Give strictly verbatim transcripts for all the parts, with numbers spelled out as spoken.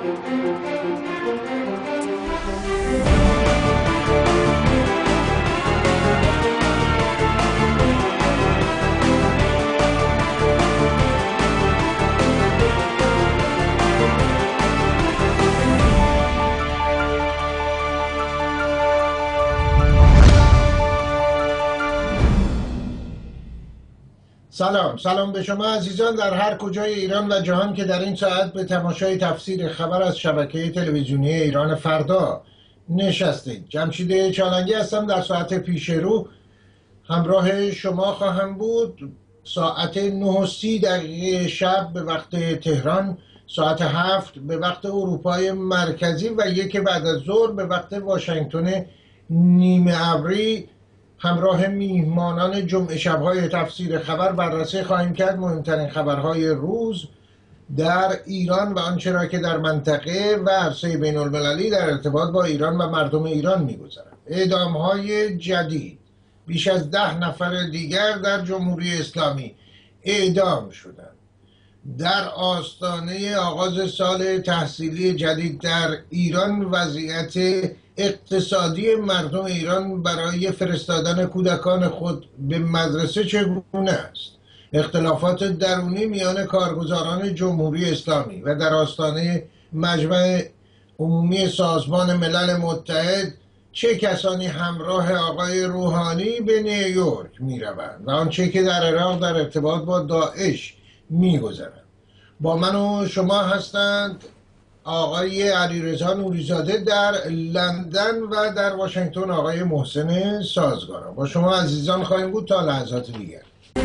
سلام سلام به شما عزیزان در هر کجای ایران و جهان که در این ساعت به تماشای تفسیر خبر از شبکه تلویزیونی ایران فردا نشستید. جمشید چالنگی هستم. در ساعت پیش رو همراه شما خواهم بود. ساعت نه و سی دقیقه شب به وقت تهران، ساعت هفت به وقت اروپای مرکزی و یک بعد از ظهر به وقت واشنگتن نیمه ابری همراه میهمانان جمعه شب‌های تفسیر خبر بررسی خواهیم کرد مهمترین خبرهای روز در ایران و آنچه را که در منطقه و عرصه بین المللی در ارتباط با ایران و مردم ایران می‌گذرد. اعدام‌های جدید، بیش از ده نفر دیگر در جمهوری اسلامی اعدام شدند. در آستانه آغاز سال تحصیلی جدید در ایران، وضعیت اقتصادی مردم ایران برای فرستادن کودکان خود به مدرسه چگونه است؟ اختلافات درونی میان کارگزاران جمهوری اسلامی و در آستانه مجمع عمومی سازمان ملل متحد چه کسانی همراه آقای روحانی به نیویورک می روند و آنچه که در عراق در ارتباط با داعش می گذرند. با من و شما هستند آقای علیرضا نوریزاده در لندن و در واشنگتن آقای محسن سازگارا. با شما عزیزان خواهیم بود تا لحظات دیگر.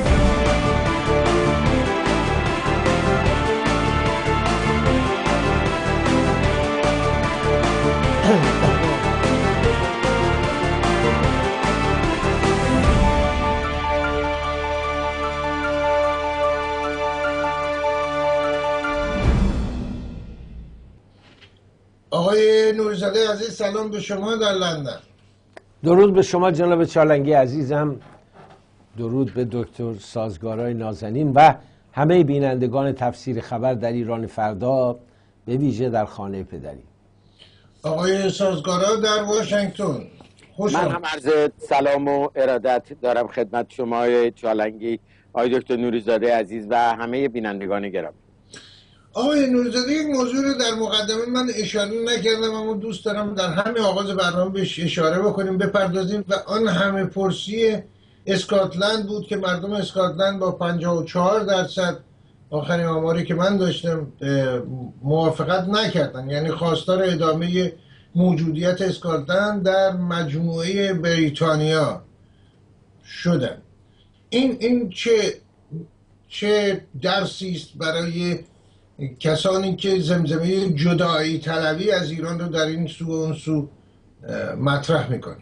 آقای نوریزاده عزیز، سلام به شما در لندن. درود به شما جناب چالنگی عزیزم، درود به دکتر سازگارای نازنین و همه بینندگان تفسیر خبر در ایران فردا، به ویژه در خانه پدری. آقای سازگارا در واشنگتن، خوش من هم عرض سلام و ارادت دارم خدمت شما آقای چالنگی، آقای دکتر نوریزاده عزیز و همه بینندگان گرامی. آقای نوریزاده، یک موضوع رو در مقدمه من اشاره نکردم اما دوست دارم در همه آغاز برنامه بهش اشاره بکنیم، بپردازیم و آن همه پرسی اسکاتلند بود که مردم اسکاتلند با پنجاه و چهار درصد آخرین آماری که من داشتم موافقت نکردن، یعنی خواستار ادامه موجودیت اسکاتلند در مجموعه بریتانیا شدن. این این چه چه درسی است برای کسانی که زمزمه جدایی طلبی از ایران رو در این سو و اون سو مطرح میکنن؟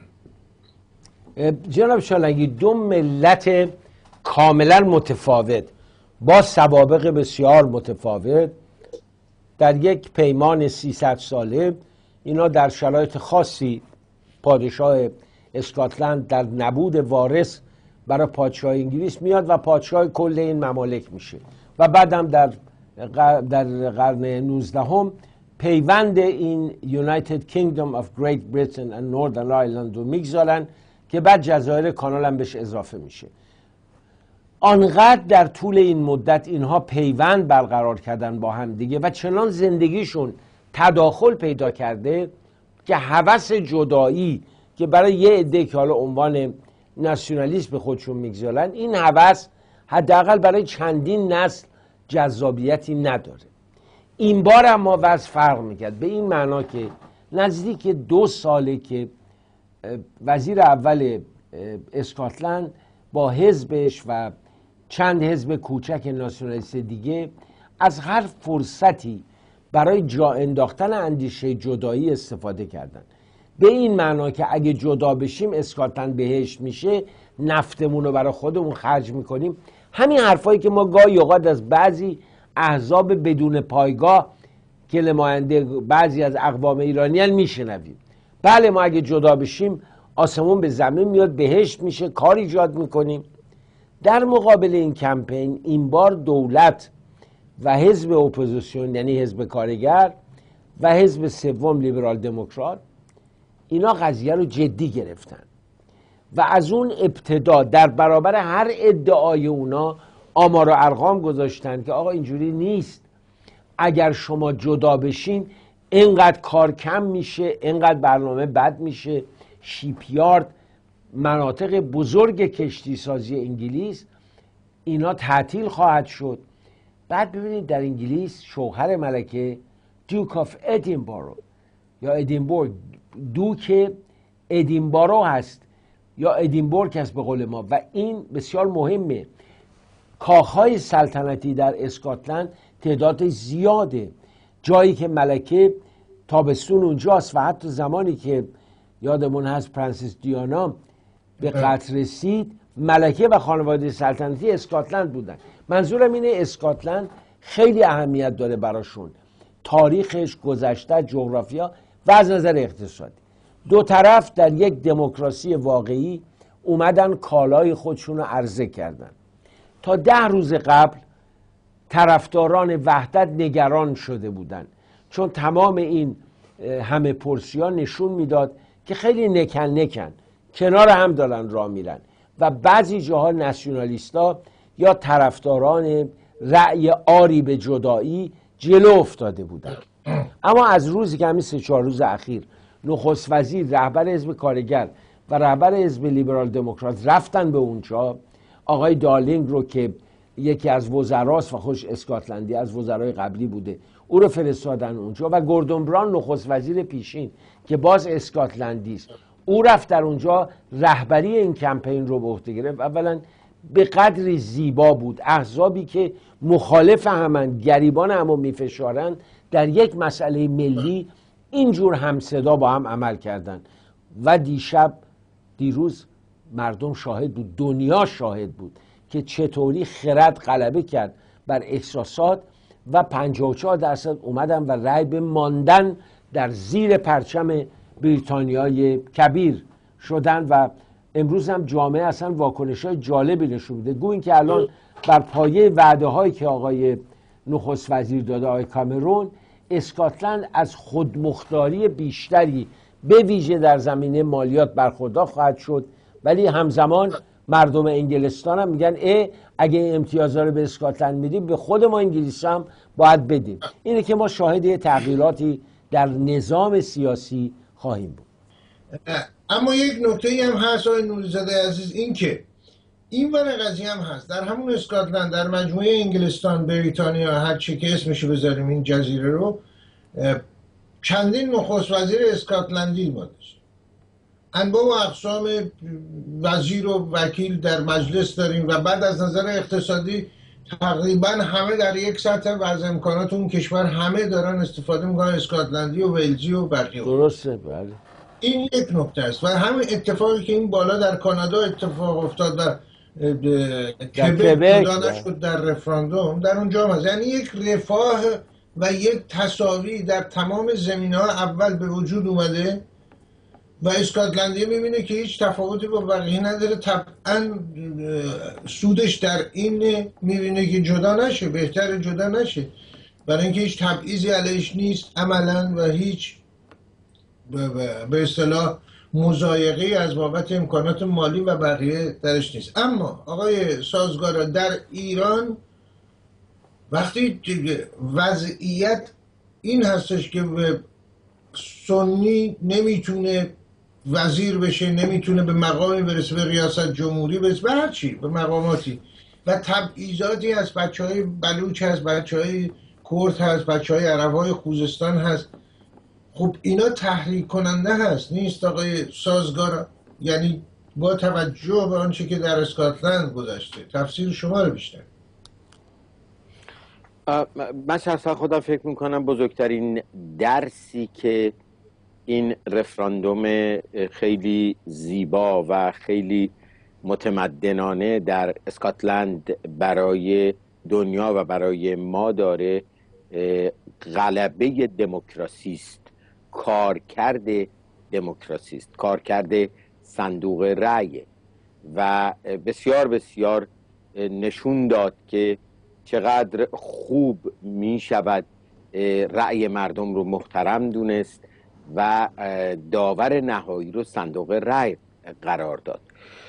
جناب چالنگی، دو ملت کاملا متفاوت با سوابق بسیار متفاوت در یک پیمان سیصد ساله، اینا در شرایط خاصی پادشاه اسکاتلند در نبود وارث برای پادشاه انگلیس میاد و پادشاه کل این ممالک میشه و بعدم در در قرن نوزدهم پیوند این United Kingdom of Great Britain and Northern Ireland رو میگذارن که بعد جزایر کانال هم بهش اضافه میشه. آنقدر در طول این مدت اینها پیوند برقرار کردن با هم دیگه و چنان زندگیشون تداخل پیدا کرده که هوس جدایی که برای یه عده که حالا عنوان ناسیونالیست به خودشون میگذارن، این هوس حداقل برای چندین نسل جذابیتی نداره. این بار اما وضع فرق میکرد به این معنا که نزدیک دو ساله که وزیر اول اسکاتلند با حزبش و چند حزب کوچک ناسیونالیست دیگه از هر فرصتی برای جا انداختن اندیشه جدایی استفاده کردن، به این معنا که اگه جدا بشیم اسکاتلند بهشت میشه، نفتمون رو برای خودمون خرج میکنیم. همین حرفایی که ما گاهی اوقات از بعضی احزاب بدون پایگاه که نماینده بعضی از اقوام ایرانیان میشنویم. بله، ما اگه جدا بشیم آسمون به زمین میاد، بهشت میشه، کار ایجاد میکنیم. در مقابل این کمپین این بار دولت و حزب اپوزیسیون یعنی حزب کارگر و حزب سوم لیبرال دموکرات، اینا قضیه رو جدی گرفتن و از اون ابتدا در برابر هر ادعای اونا آمار و ارقام گذاشتن که آقا اینجوری نیست، اگر شما جدا بشین اینقدر کار کم میشه، اینقدر برنامه بد میشه، شیپیارد، مناطق بزرگ کشتی سازی انگلیس اینا تعطیل خواهد شد. بعد ببینید در انگلیس شوهر ملکه دوک آف ادینبرو یا ادینبورگ، دوک ادینبرو هست یا ادینبورگ هست به قول ما، و این بسیار مهمه. کاخهای سلطنتی در اسکاتلند تعداد زیاده، جایی که ملکه تابستون اونجاست و حتی زمانی که یادمون هست پرنسس دیانا به قتل رسید ملکه و خانواده سلطنتی اسکاتلند بودن. منظورم اینه اسکاتلند خیلی اهمیت داره براشون، تاریخش، گذشته، جغرافیا و از نظر اقتصادی. دو طرف در یک دموکراسی واقعی اومدن کالای خودشون رو عرضه کردن. تا ده روز قبل طرفداران وحدت نگران شده بودن، چون تمام این همه پرسیان نشون میداد که خیلی نکن نکن کنار هم دارن راه میرن و بعضی جاها ناسیونالیستا یا طرفداران رأی آری به جدایی جلو افتاده بودن. اما از روزی که همین سه چهار روز اخیر نخست وزیر، رهبر حزب کارگر و رهبر حزب لیبرال دموکرات رفتن به اونجا، آقای دارلینگ رو که یکی از وزراست و خوش اسکاتلندی از وزرای قبلی بوده او رو فرستادن اونجا و گوردون براون نخست وزیر پیشین که باز اسکاتلندی است او رفت در اونجا رهبری این کمپین رو به عهده گرفت. اولا به قدری زیبا بود، احزابی که مخالف همن، گریبان همو میفشارن، در یک مسئله ملی اینجور همصدا با هم عمل کردن و دیشب دیروز مردم شاهد بود، دنیا شاهد بود که چطوری خرد غلبه کرد بر احساسات و پنجاه و چهار درصد اومدن و رأی به ماندن در زیر پرچم بریتانیای کبیر شدن و امروز هم جامعه اصلا واکنش‌های جالبی نشون میده. گویا اینکه الان بر پایه وعده‌هایی که آقای نخست وزیر داده، آقای کامرون، اسکاتلند از خودمختاری بیشتری به ویژه در زمینه مالیات برخوردار خواهد شد، ولی همزمان مردم انگلستان هم میگن اه اگه امتیازها رو به اسکاتلند میدیم به خود ما انگلیس هم باید بدیم. اینه که ما شاهد تغییراتی در نظام سیاسی خواهیم بود. اما یک نکته هم هست آقای نوری‌زاده عزیز، این که این ور قضیه هم هست، در همون اسکاتلند، در مجموعه انگلستان، بریتانیا، هر چی که اسمشو بذاریم این جزیره رو، چندین نخست وزیر اسکاتلندی ما داشت، انواع و اقسام وزیر و وکیل در مجلس داریم و بعد از نظر اقتصادی تقریبا همه در یک سطح و از امکانات اون کشور همه دارن استفاده میکنن، اسکاتلندی و ولزی و بقیه. درسته، بله. این یک نکته است و همین اتفاقی که این بالا در کانادا اتفاق افتاد، در کبک جدا نشد در رفراندوم، در اونجا هم هست. یعنی یک رفاه و یک تساوی در تمام زمینه‌ها اول به وجود اومده و اسکاتلندی میبینه که هیچ تفاوتی با بقیه نداره، طبعا سودش در این میبینه که جدا نشه، بهتر جدا نشه، برای اینکه هیچ تبعیضی علیش نیست عملا و هیچ به اصطلاح مضایقه‌ای از بابت امکانات مالی و بقیه درش نیست. اما آقای سازگارا، در ایران وقتی وضعیت این هستش که سنی نمیتونه وزیر بشه، نمیتونه به مقامی برسه، به ریاست جمهوری برسه، به هر چی، به مقاماتی، و تبعیضاتی هست، بچه های بلوچ هست، بچه های کرد هست، بچه های عرب های خوزستان هست، خب اینا تحریک کننده هست نیست آقای سازگارا؟ یعنی با توجه به آنچه که در اسکاتلند گذشته، تفسیر شما رو بیشتر. من شخصا خودم فکر میکنم بزرگترین درسی که این رفراندوم خیلی زیبا و خیلی متمدنانه در اسکاتلند برای دنیا و برای ما داره غلبه دموکراسی است، کارکرد دموکراسی است، کارکرد صندوق رأی و بسیار بسیار نشون داد که چقدر خوب می شود رأی مردم رو محترم دونست و داور نهایی رو صندوق رأی قرار داد.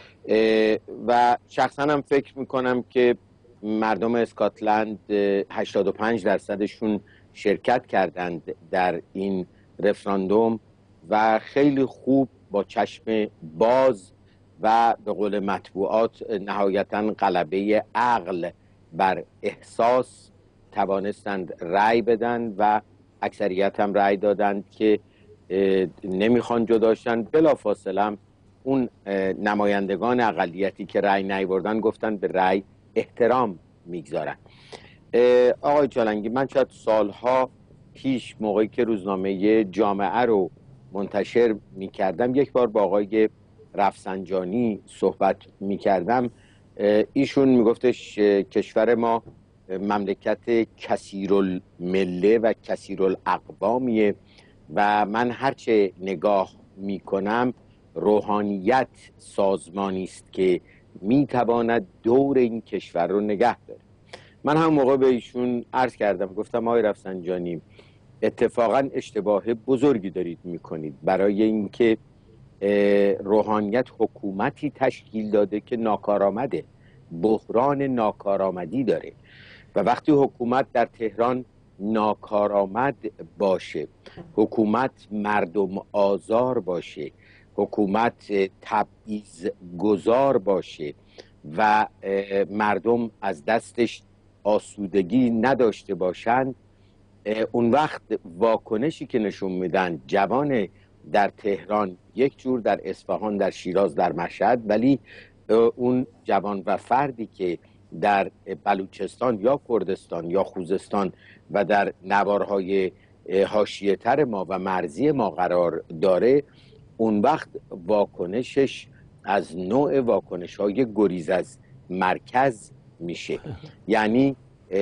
و شخصا هم فکر میکنم که مردم اسکاتلند هشتاد و پنج درصدشون شرکت کردند در این رفراندوم و خیلی خوب با چشم باز و به قول مطبوعات نهایتاً غلبه عقل بر احساس توانستند رأی بدن و اکثریت هم رأی دادند که نمیخوان جداشن. بلافاصله هم اون نمایندگان اقلیتی که رأی نیاوردن گفتن به رأی احترام میگذارن. آقای چالنگی، من شاید سالها پیش موقعی که روزنامه جامعه رو منتشر میکردم یک بار با آقای رفسنجانی صحبت میکردم. ایشون میگفتش کشور ما مملکت کثیرالمله و کثیرالاقوامیه و من هرچه نگاه میکنم روحانیت سازمانی است که میتواند دور این کشور رو نگه داره. من هم موقع به ایشون عرض کردم، گفتم آقای رفسنجانی اتفاقا اشتباه بزرگی دارید میکنید، برای اینکه روحانیت حکومتی تشکیل داده که ناکارآمده، بحران ناکارآمدی داره و وقتی حکومت در تهران ناکارآمد باشه، حکومت مردم آزار باشه، حکومت تبعیض گذار باشه و مردم از دستش آسودگی نداشته باشند، اون وقت واکنشی که نشون میدن جوان در تهران یک جور، در اصفهان، در شیراز، در مشهد، ولی اون جوان و فردی که در بلوچستان یا کردستان یا خوزستان و در نوارهای حاشیه تر ما و مرزی ما قرار داره، اون وقت واکنشش از نوع واکنش های گریز از مرکز میشه. یعنی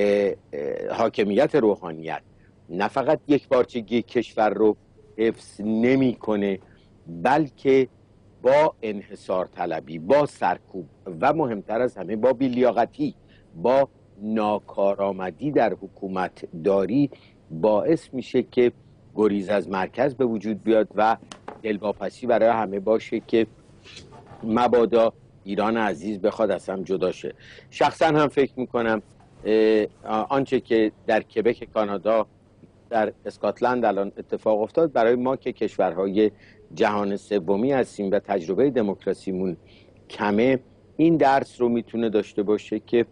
حاکمیت روحانیت نه فقط یک پارچگی کشور رو حفظ نمیکنه، بلکه با انحصار طلبی، با سرکوب و مهمتر از همه با بی‌لیاقتی، با ناکارآمدی در حکومت داری باعث میشه که گریز از مرکز به وجود بیاد و دلواپسی برای همه باشه که مبادا ایران عزیز بخواد از هم جدا شه. شخصا هم فکر میکنم آنچه که در کبک کانادا، در اسکاتلند الان اتفاق افتاد، برای ما که کشورهای جهان سومی هستیم و تجربه دموکراسیمون کمه، این درس رو میتونه داشته باشه که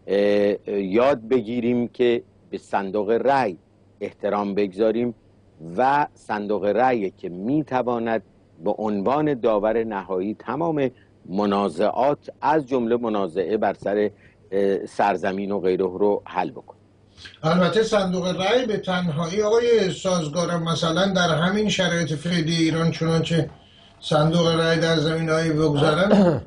یاد بگیریم که به صندوق رأی احترام بگذاریم و صندوق رأی که میتواند به عنوان داور نهایی تمام منازعات از جمله منازعه بر سر سرزمین و غیره رو حل بکنه. البته صندوق رأی به تنهایی آقای سازگار مثلا در همین شرایط فعلی ایران، چنانچه صندوق رأی در زمینه‌های بگذارن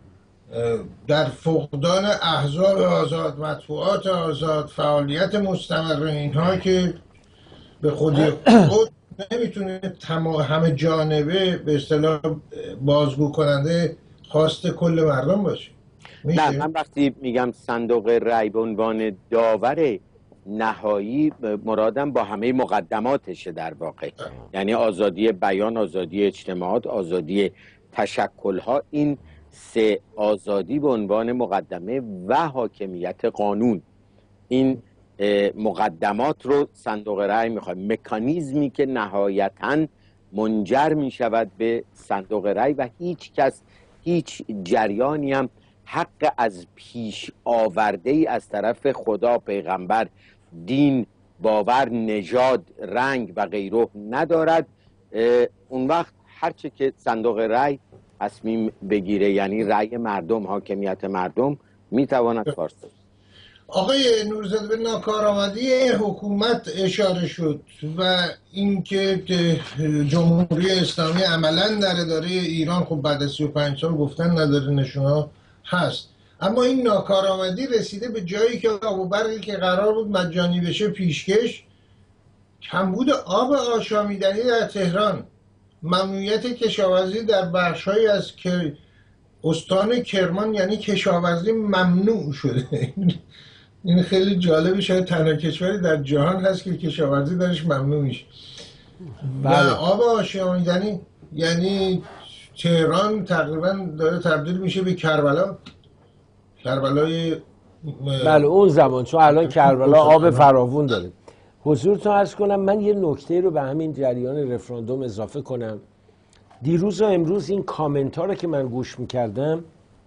در فقدان احزاب آزاد، مطبوعات آزاد، فعالیت مستمر اینها که به خودی خود نمیتونه همه جانبه به اصطلاح بازگو کننده خواست کل مردم باشه. نه، من وقتی میگم صندوق رأی به عنوان داور نهایی مرادم با همه مقدماتشه در واقع، یعنی آزادی بیان، آزادی اجتماعات، آزادی تشکلها، این سه آزادی به عنوان مقدمه و حاکمیت قانون، این مقدمات رو صندوق رأی میخواد، مکانیزمی که نهایتاً منجر میشود به صندوق رأی و هیچ کس، هیچ جریانی هم حق از پیش آورده ای از طرف خدا، پیغمبر، دین، باور، نژاد، رنگ و غیره ندارد. اون وقت هرچه که صندوق رأی تصمیم بگیره، یعنی رأی مردم، حاکمیت مردم، میتواند کار کنه. آقای نوری‌زاده، به ناکارآمدی حکومت اشاره شد و اینکه جمهوری اسلامی عملاً در اداره ایران خب بعد از سی و پنج سال گفتن نداره، نشونها هست، اما این ناکارآمدی رسیده به جایی که آب و برقی که قرار بود مجانی بشه پیشکش، کمبود آب آشامیدنی در تهران، ممنوعیت کشاورزی در بخش‌هایی از استان کرمان، یعنی کشاورزی ممنوع شده. این خیلی جالبه، شاید تنها کشوری در جهان هست که کشاورزی درش ممنوع میشه. و بله. آب آشامیدنی یعنی تهران تقریبا داره تبدیل میشه به کربلا، کربلای بله اون زمان، چون الان کربلا آب فراوون داره. حضورتون عرض کنم من یه نکته رو به همین جریان رفراندوم اضافه کنم. دیروز و امروز این کامنت ها رو که من گوش میکردم،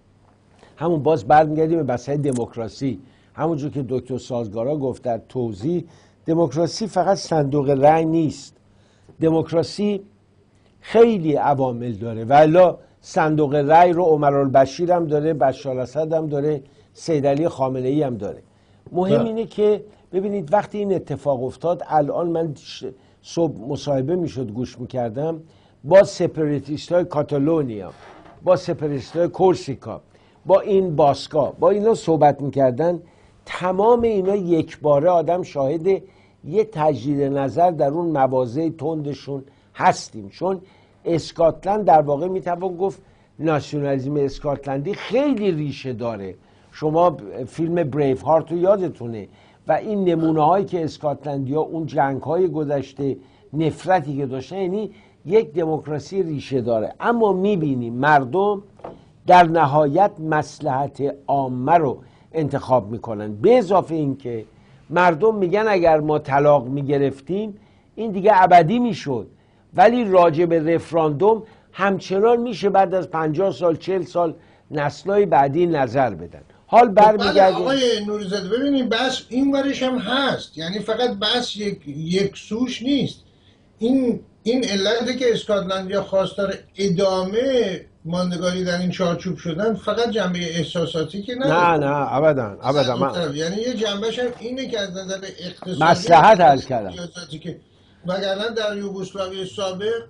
همون باز برمیگردیم به بحث دموکراسی، همونجور که دکتر سازگارا گفت در توضیح، دموکراسی فقط صندوق رأی نیست، دموکراسی خیلی عوامل داره و الا صندوق رأی رو عمرالبشیر هم داره، بشار الاسد هم داره، سید علی خامنه ای هم داره. مهم اینه که ببینید وقتی این اتفاق افتاد، الان من صبح مصاحبه میشد گوش میکردم با سپریتیست های کاتالونیا، با سپریتیست های کورسیکا، با این باسکا، با اینا صحبت میکردن. تمام اینا یک باره آدم شاهد یه تجدید نظر در اون مواضع تندشون هستیم، چون اسکاتلند در واقع میتوان گفت ناسیونالیسم اسکاتلندی خیلی ریشه داره. شما فیلم بریف هارت رو یادتونه و این نمونه هایی که اسکاتلندی ها اون جنگ های گذشته نفرتی که داشتن، یعنی یک دموکراسی ریشه داره. اما میبینیم مردم در نهایت مصلحت عامه رو انتخاب میکنن، به اضافه این که مردم میگن اگر ما طلاق میگرفتیم این دیگه ابدی میشد، ولی راجع به رفراندوم همچنان میشه بعد از پنجاه سال چهل سال نسل‌های بعدی نظر بدن. حال برمیگردیم. آقای نوری‌زاده ببینید بس این ورش هم هست، یعنی فقط بس یک یک سوش نیست. این این علتی که اسکاتلندیا خواستار ادامه ماندگاری در این چارچوب شدن فقط جنبه احساساتی که نه نه نه ابدا ابدا من... یعنی یه جنبهش هم اینه که از نظر اقتصادی مصلحت حل کردن، که وگرنه در یوگسلاوی سابق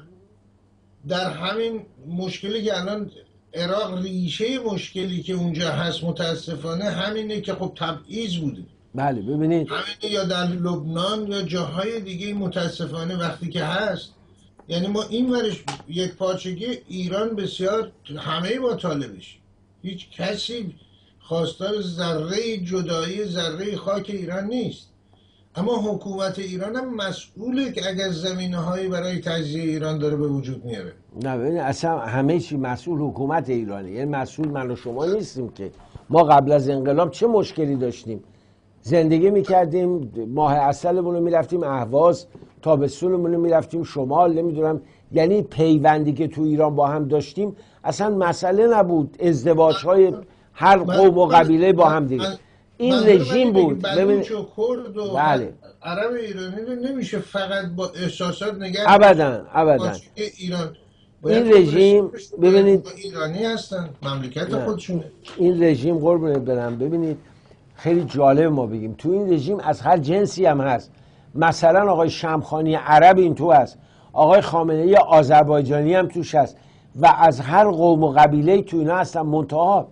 در همین مشکلی که الان عراق، ریشه مشکلی که اونجا هست متاسفانه همینه که خب تبعیض بوده. بله ببینید همینه، یا در لبنان یا جاهای دیگه متاسفانه وقتی که هست. یعنی ما این ورش یک پارچگی ایران بسیار همه با طالبش، هیچ کسی خواستار ذره جدایی ذره خاک ایران نیست، اما حکومت ایران هم مسئوله که اگر زمینه‌هایی برای تجزیه ایران داره به وجود میاره. نه ببینید اصلا همه چی مسئول حکومت ایرانه، یعنی مسئول من و شما نیستیم که. ما قبل از انقلاب چه مشکلی داشتیم؟ زندگی میکردیم، ماه عسلمون رو میرفتیم اهواز، تابستونمون رو میرفتیم شمال، نمیدونم، یعنی پیوندی که تو ایران با هم داشتیم اصلا مسئله نبود، ازدواج های هر قوم و قبیله با هم دیگه. این رژیم بود. بلوچ و کرد و بله. عرب ایرانی رو نمیشه فقط با احساسات نگاه ابدا ابدا. ایران این رژیم ببینید ایرانی هستن، مملکت خودشونه. این رژیم قربونت برم، ببینید خیلی جالب ما بگیم تو این رژیم از هر جنسی هم هست. مثلا آقای شمخانی عرب این تو هست، آقای خامنه ای آذربایجانی هم توش هست و از هر قوم و قبیله تو اینا هستن. منتها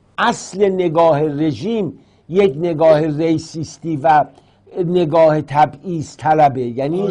اصل نگاه رژیم یک نگاه ریسیستی و نگاه تبعیض طلبه، یعنی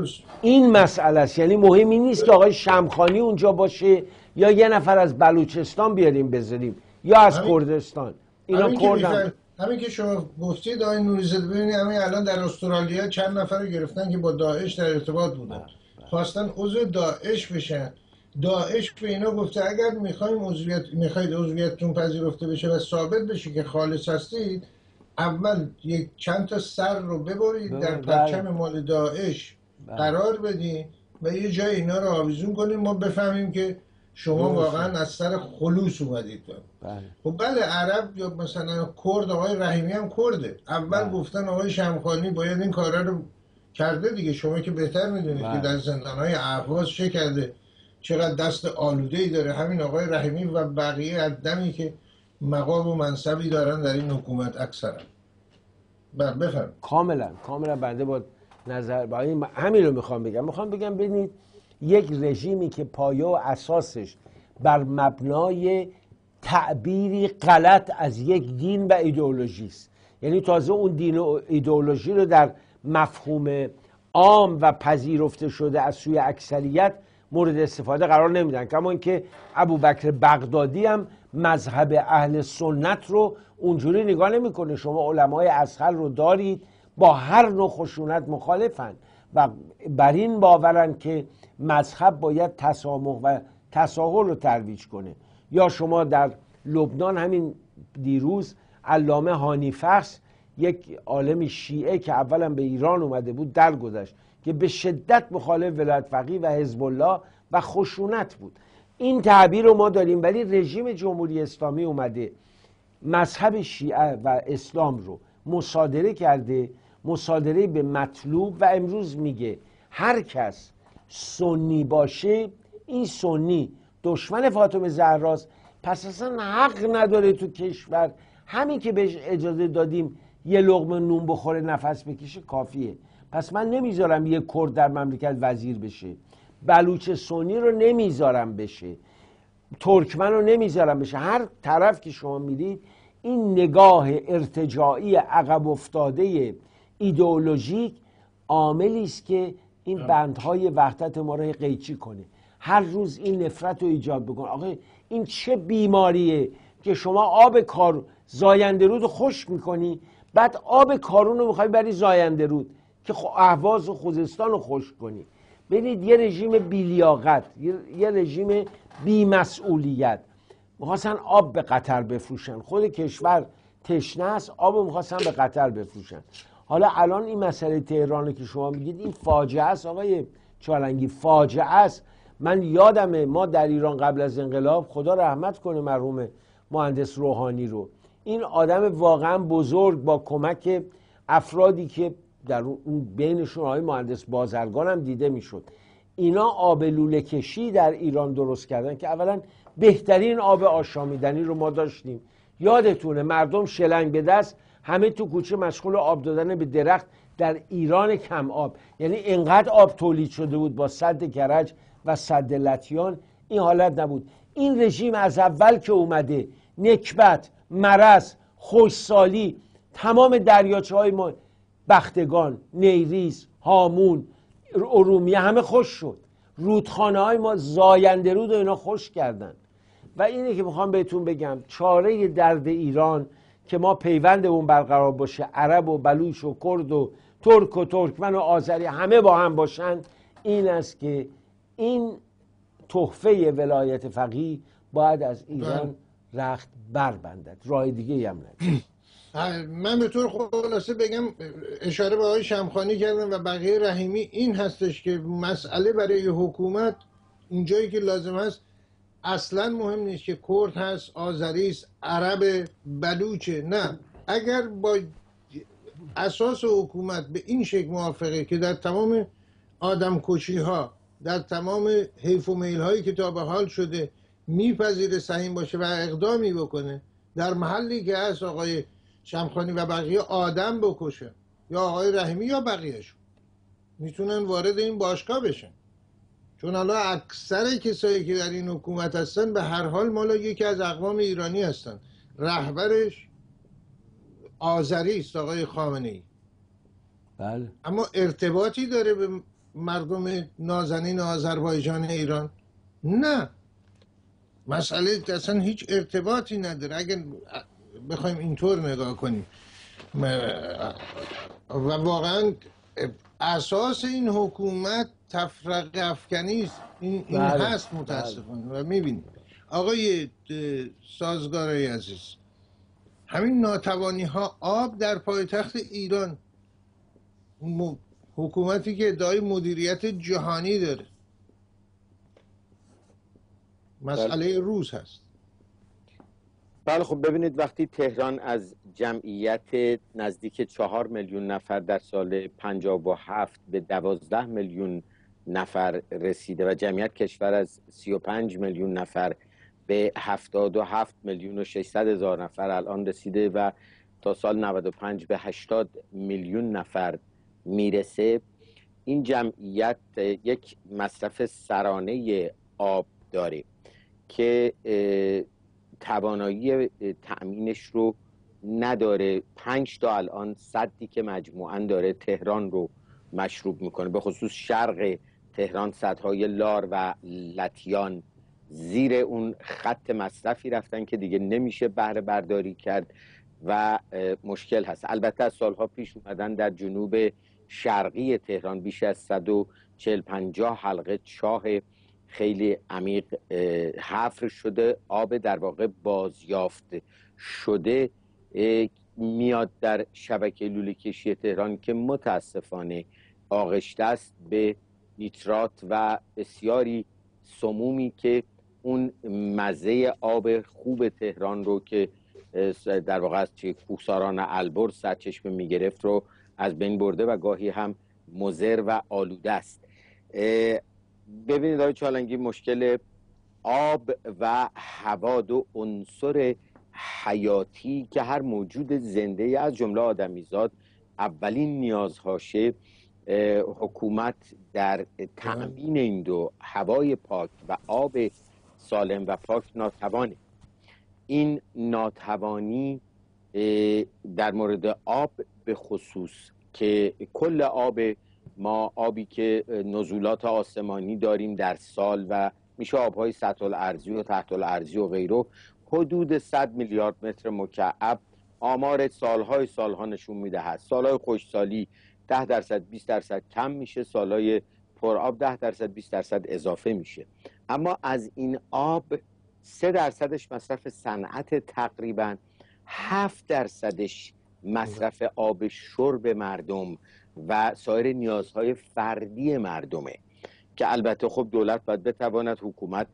این مسئله است. یعنی مهمی نیست که آقای شمخانی اونجا باشه یا یه نفر از بلوچستان بیاریم بذاریم یا از کردستان، اینا کردن. همین که شما گفتید آقای نوری‌زاده، ببینید همین الان در استرالیا چند نفر رو گرفتن که با داعش در ارتباط بودن، خواستن عضو داعش بشن. داعش به اینا گفته اگر میخوایم عضویت میخواید عضویتتون پذیرفته بشه و ثابت بشه که خالص هستید، اول یک چند تا سر رو ببرید در پرچم مال داعش قرار بدین و یه جای اینا رو آویزون کنیم ما بفهمیم که شما واقعا از سر خلوص اومدید. خب بله عرب یا مثلا کرد، آقای رحیمی هم کرده، اول گفتن آقای شمخانی باید این کارا رو کرده دیگه. شما که بهتر میدونید که در زندانهای اهواز چه کرده، چقدر دست آلوده‌ای داره همین آقای رحیمی و بقیه از دمی که مقام و منصبی دارن در این حکومت اکثرا. بله بفرم. کاملا کاملا بنده با نظر با این همین رو میخوام بگم. میخوام بگم ببینید یک رژیمی که پایه و اساسش بر مبنای تعبیری غلط از یک دین و ایدئولوژی است، یعنی تازه اون دین و ایدئولوژی رو در مفهوم عام و پذیرفته شده از سوی اکثریت مورد استفاده قرار نمیدن. کما اینکه ابوبکر بغدادی هم مذهب اهل سنت رو اونجوری نگاه نمیکنه. شما علمای اصغر رو دارید با هر نوع خشونت مخالفن و بر این باورن که مذهب باید تسامح و تساهل رو ترویج کنه. یا شما در لبنان همین دیروز علامه هانی فخس، یک عالم شیعه که اولا به ایران اومده بود درگذشت که به شدت مخالف ولایت فقیه و حزب الله و خشونت بود. این تعبیر رو ما داریم، ولی رژیم جمهوری اسلامی اومده مذهب شیعه و اسلام رو مصادره کرده، مصادره به مطلوب، و امروز میگه هر کس سنی باشه این سنی دشمن فاطمه زهراست، پس اصلا حق نداره تو کشور، همین که بهش اجازه دادیم یه لقمه نون بخوره نفس بکشه کافیه. پس من نمیذارم یه کرد در مملکت وزیر بشه، بلوچ سنی رو نمیذارم بشه، ترکمن رو نمیذارم بشه. هر طرف که شما میرید این نگاه ارتجاعی عقب افتاده ایدئولوژیک عاملی است که این بندهای وحدت ما رو قیچی کنه، هر روز این نفرت رو ایجاد بکنه. آقا این چه بیماریه که شما آب کار زاینده رود رو خشک میکنی، بعد آب کارون رو میخوای بری زاینده رود که اهواز و خوزستان رو خشک کنی. ببینید یه رژیم بیلیاقت، یه رژیم بیمسئولیت، میخواستن آب به قطر بفروشن، خود کشور تشنه است، آب رو میخواستن به قطر بفروشن. حالا الان این مسئله تهران که شما میگید این فاجعه است آقای چالنگی، فاجعه است. من یادمه ما در ایران قبل از انقلاب، خدا رحمت کنه مرحوم مهندس روحانی رو، این آدم واقعا بزرگ با کمک افرادی که در اون بینشون آقای مهندس بازرگان هم دیده میشد، اینا آب لوله کشی در ایران درست کردن که اولا بهترین آب آشامیدنی رو ما داشتیم. یادتونه مردم شلنگ به دست همه تو کوچه مشغول آب دادن به درخت در ایران کم آب، یعنی انقدر آب تولید شده بود با سد کرج و سد لطیان این حالت نبود. این رژیم از اول که اومده نکبت، مرض، خوشسالی، تمام دریاچه های ما، بختگان، نیریز، هامون، ارومیه همه خوش شد، رودخانه های ما زاینده رود و اینا خوش کردن. و اینه که میخوام بهتون بگم چاره درد ایران که ما پیوندمون برقرار باشه، عرب و بلوچ و کرد و ترک و ترکمن و آذری همه با هم باشن، این است که این تحفه ولایت فقیه باید از ایران رخت بربندد، راه دیگه هم نداره. من به طور خلاصه بگم، اشاره به آقای شمخانی کردم و بقیه رحیمی، این هستش که مسئله برای حکومت اونجایی که لازم هست اصلا مهم نیست که کرد هست، آذری است، عرب، بلوچه، نه. اگر با اساس حکومت به این شکل موافقه که در تمام آدم کشی ها، در تمام حیف و میل هایی که تا به حال شده میپذیره سهیم باشه و اقدامی بکنه، در محلی که هست آقای شمخانی و بقیه آدم بکشه، یا آقای رحیمی یا بقیهشون میتونن وارد این باشگاه بشن. چون حالا اکثر کسایی که در این حکومت هستن به هر حال مالا یکی از اقوام ایرانی هستن، رهبرش آذری است، آقای خامنه‌ای. بله. اما ارتباطی داره به مردم نازنین آذربایجان ایران؟ نه، مسئله اصلا هیچ ارتباطی نداره اگر بخوایم اینطور نگاه کنیم. و واقعا اساس این حکومت تفرقه افکنی است، این, این بله. هست متاسفانه. و میبینیم آقای سازگارای عزیز، همین ناتوانی ها آب در پایتخت ایران، حکومتی که ادعای مدیریت جهانی داره، مسئله روز هست. بله خب ببینید وقتی تهران از جمعیت نزدیک چهار میلیون نفر در سال پنجاه و هفت به دوازده میلیون نفر رسیده و جمعیت کشور از سی و پنج میلیون نفر به هفتاد و هفت میلیون و ششصد هزار نفر الان رسیده و تا سال نود و پنج به هشتاد میلیون نفر میرسه، این جمعیت یک مصرف سرانه آب داره که توانایی تأمینش رو نداره. پنج تا الان سدی که مجموعاً داره تهران رو مشروب میکنه، به خصوص شرق تهران سدهای لار و لطیان زیر اون خط مصرفی رفتن که دیگه نمیشه بهره برداری کرد و مشکل هست. البته از سالها پیش اومدن در جنوب شرقی تهران بیش از صد و چهل پنجاه حلقه چاه خیلی عمیق حفر شده، آب در واقع بازیافت شده میاد در شبکه لوله کشی تهران که متاسفانه آغشته است به نیترات و بسیاری سمومی که اون مزه آب خوب تهران رو که در واقع از کوهساران البرز سرچشمه میگرفت رو از بین برده و گاهی هم مضر و آلوده است. ببینید آقای چالنگی، مشکل آب و هوا دو عنصر حیاتی که هر موجود زنده از جمله آدمیزاد اولین نیازهاشه، حکومت در تأمین این دو هوای پاک و آب سالم و پاک ناتوانه. این ناتوانی در مورد آب به خصوص که کل آب ما، آبی که نزولات آسمانی داریم در سال و میشه آبهای سطح الارضی و تحت الارضی و غیره، حدود صد میلیارد متر مکعب، آمار سالهای سالها نشون میده هست. سالهای خشکسالی ده درصد بیست درصد کم میشه، سالهای پرآب ده درصد بیست درصد اضافه میشه. اما از این آب سه درصدش مصرف صنعت، تقریبا هفت درصدش مصرف آب شرب مردم و سایر نیازهای فردی مردمه که البته خب دولت باید بتواند، حکومت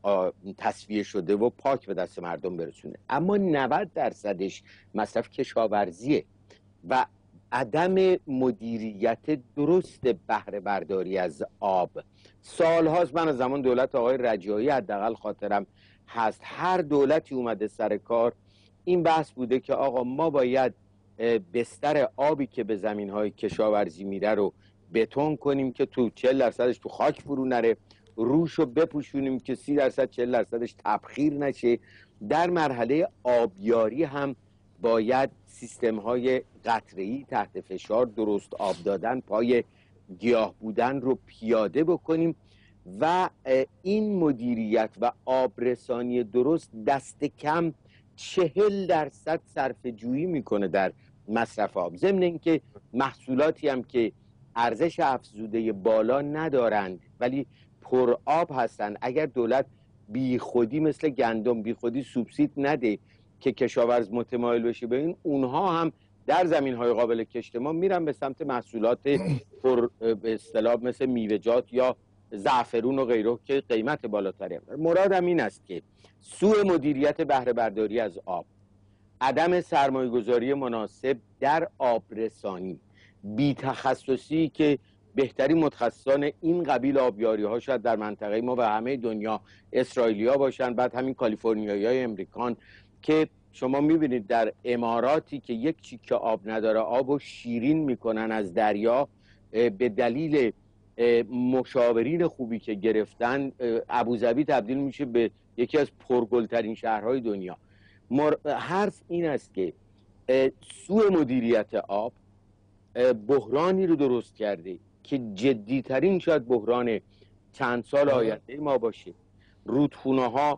تصفیه شده و پاک به دست مردم برسونه. اما نود درصدش مصرف کشاورزیه و عدم مدیریت درست بهره برداری از آب. سالهاست، من از زمان دولت آقای رجایی حداقل خاطرم هست، هر دولتی اومده سر کار این بحث بوده که آقا ما باید بستر آبی که به زمینهای کشاورزی میره رو بتون کنیم که تو چهل درصدش تو خاک فرو نره، روش رو بپوشونیم که سی درصد چهل درصدش تبخیر نشه. در مرحله آبیاری هم باید سیستم های قطره‌ای تحت فشار، درست آب دادن، پای گیاه بودن رو پیاده بکنیم و این مدیریت و آبرسانی درست دست کم چهل درصد صرفه جویی میکنه در مصرف آب. ضمن اینکه محصولاتی هم که ارزش افزوده بالا ندارند ولی پر آب هستند، اگر دولت بی خودی مثل گندم بی خودی سوبسید نده که کشاورز متمایل بشه به این، اونها هم در زمین‌های قابل کشت ما میرن به سمت محصولات پر به اصطلاح مثل میوه‌جات یا زعفرون و غیره که قیمت بالاتری هم. مرادم این است که سوء مدیریت بهره برداری از آب، عدم سرمایه‌گذاری مناسب در آبرسانی، بی تخصصی که بهترین متخصصان این قبیل آبیاری ها شاید در منطقه ما و همه دنیا اسرائیلیا باشن، بعد همین کالیفرنیایی های امریکان که شما میبینید در اماراتی که یک چیکه آب نداره آبو شیرین میکنن از دریا به دلیل مشاورین خوبی که گرفتن، ابوظبی تبدیل میشه به یکی از پرگلترین شهرهای دنیا. حرف این است که سوء مدیریت آب بحرانی رو درست کرده که جدیترین شاید بحران چند سال آینده ما باشه. رودخونه ها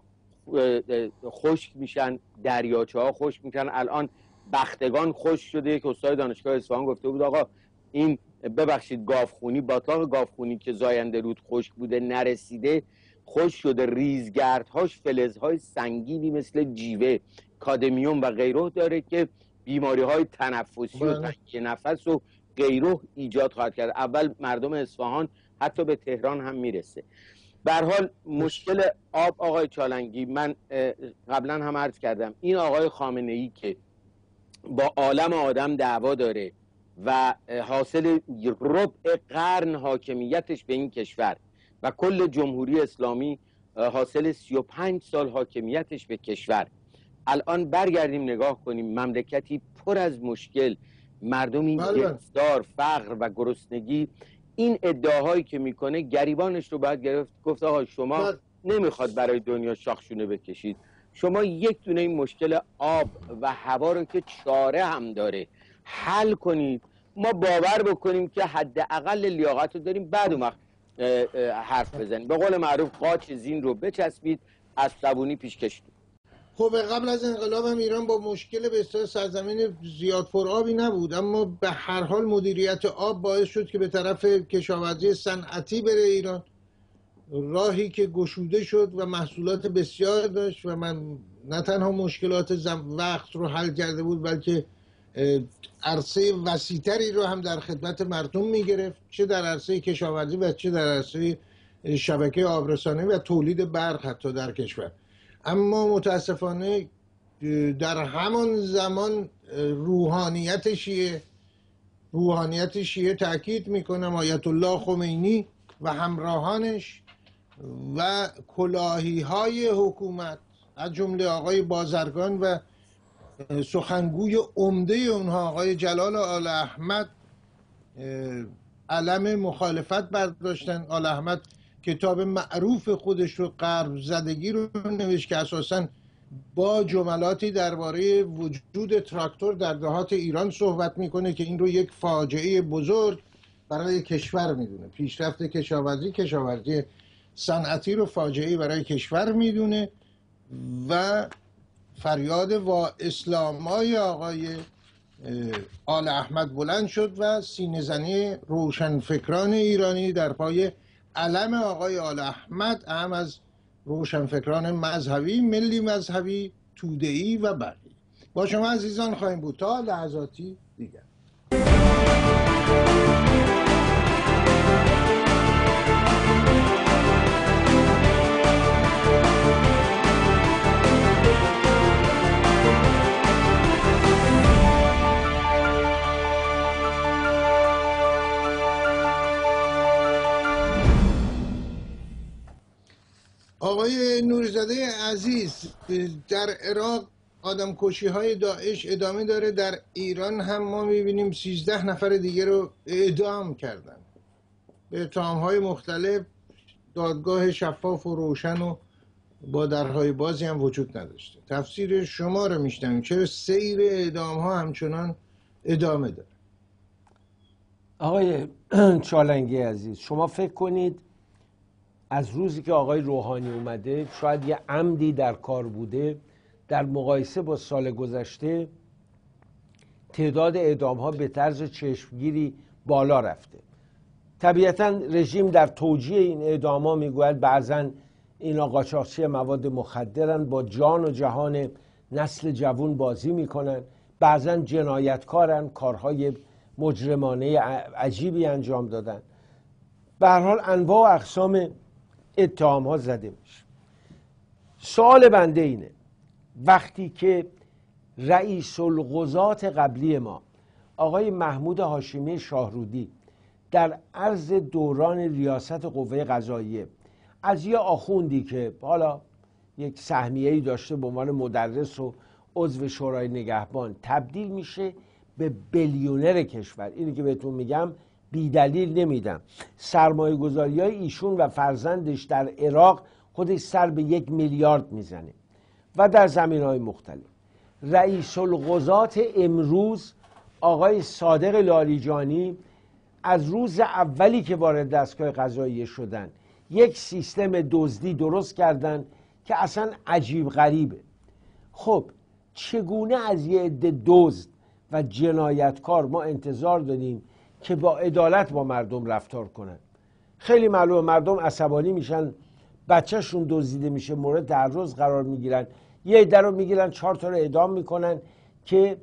خشک میشن، دریاچه ها خشک میشن. الان بختگان خشک شده که استاد دانشگاه اصفهان گفته بود آقا این ببخشید گاوخونی، باطلاق گاوخونی که زاینده رود خشک بوده نرسیده، خشک شده، ریزگردهاش فلزهای سنگینی مثل جیوه، کادمیوم و غیره داره که بیماری های تنفسی و تنگی نفس و غیره ایجاد خواهد کرد. اول مردم اصفهان حتی به تهران هم میرسه. به هر حال مشکل آب آقای چالنگی، من قبلا هم عرض کردم، این آقای خامنه ای که با عالم آدم دعوا داره و حاصل ربع قرن حاکمیتش به این کشور و کل جمهوری اسلامی حاصل سی و پنج سال حاکمیتش به کشور، الان برگردیم نگاه کنیم مملکتی پر از مشکل، مردمی گرفتار، فقر و گرسنگی، این ادعاهایی که میکنه گریبانش رو باید گرفت گفت آقا شما نمیخواد برای دنیا شاخشونه بکشید، شما یک دونه این مشکل آب و هوا رو که چاره هم داره حل کنید، ما باور بکنیم که حداقل لیاقت رو داریم، بعد اون وقت حرف بزنیم. به قول معروف قاچ زین رو بچسبید، از صبونی پیش کشید. خب قبل از انقلاب هم ایران با مشکل به اصطلاح سرزمین زیاد پرآبی نبود، اما به هر حال مدیریت آب باعث شد که به طرف کشاورزی صنعتی بره ایران، راهی که گشوده شد و محصولات بسیار داشت و من نه تنها مشکلات وقت رو حل کرده بود بلکه عرصه وسیع‌تری رو هم در خدمت مردم میگرفت، چه در عرصه کشاورزی و چه در عرصه شبکه آبرسانی و تولید برق حتی در کشور. اما متاسفانه در همان زمان روحانیت شیعه روحانیت شیعه تأکید میکنم آیت الله خمینی و همراهانش و کلاهی های حکومت از جمله آقای بازرگان و سخنگوی عمده اونها آقای جلال آل احمد علم مخالفت برداشتن. آل احمد کتاب معروف خودش رو غرب زدگی رو نوشت که اساساً با جملاتی درباره وجود تراکتور در دهات ایران صحبت میکنه که این رو یک فاجعه بزرگ برای کشور میدونه. پیشرفت کشاورزی کشاورزی صنعتی رو فاجعه برای کشور میدونه و فریاد وا اسلامای آقای آل احمد بلند شد و سینه زنی روشنفکران ایرانی در پای علم آقای آل احمد، هم از روشنفکران مذهبی، ملی مذهبی، توده‌ای و بقیه. با شما عزیزان خواهیم بود تا لحظاتی دیگر. آقای نوری‌زاده عزیز، در عراق آدم کشی های داعش ادامه داره، در ایران هم ما میبینیم سیزده نفر دیگه رو اعدام کردن به اتهام های مختلف. دادگاه شفاف و روشن و با درهای بازی هم وجود نداشته. تفسیر شما رو میشنویم، چرا سیر اعدام ها همچنان ادامه داره؟ آقای چالنگی عزیز، شما فکر کنید از روزی که آقای روحانی اومده شاید یه عمدی در کار بوده، در مقایسه با سال گذشته تعداد اعدام ها به طرز چشمگیری بالا رفته. طبیعتا رژیم در توجیه این اعدام ها میگوید بعضن اینا قاچاقچی مواد مخدرن، با جان و جهان نسل جوان بازی میکنن، بعضن جنایتکارن، کارهای مجرمانه عجیبی انجام دادن. به هر حال انواع و اقسام اتهام ها زده میشه. سوال بنده اینه، وقتی که رئیس القضات قبلی ما آقای محمود هاشمی شاهرودی در عرض دوران ریاست قوه قضاییه از یه آخوندی که حالا یک سهمیه‌ای داشته به عنوان مدرس و عضو شورای نگهبان تبدیل میشه به بیلیونر کشور، اینی که بهتون میگم بی دلیل نمیدم، سرمایه گذاری های ایشون و فرزندش در عراق خودش سر به یک میلیارد میزنه و در زمین های مختلف. رئیس القضات امروز آقای صادق لاریجانی از روز اولی که وارد دستگاه قضاییه شدن یک سیستم دزدی درست کردن که اصلا عجیب غریبه. خب چگونه از یه عده دزد و جنایتکار ما انتظار داریم که با عدالت با مردم رفتار کنن؟ خیلی معلومه مردم عصبانی میشن، بچهشون دزدیده میشه مورد تعرض قرار میگیرن، یه عده رو میگیرن چهار تا رو اعدام میکنن که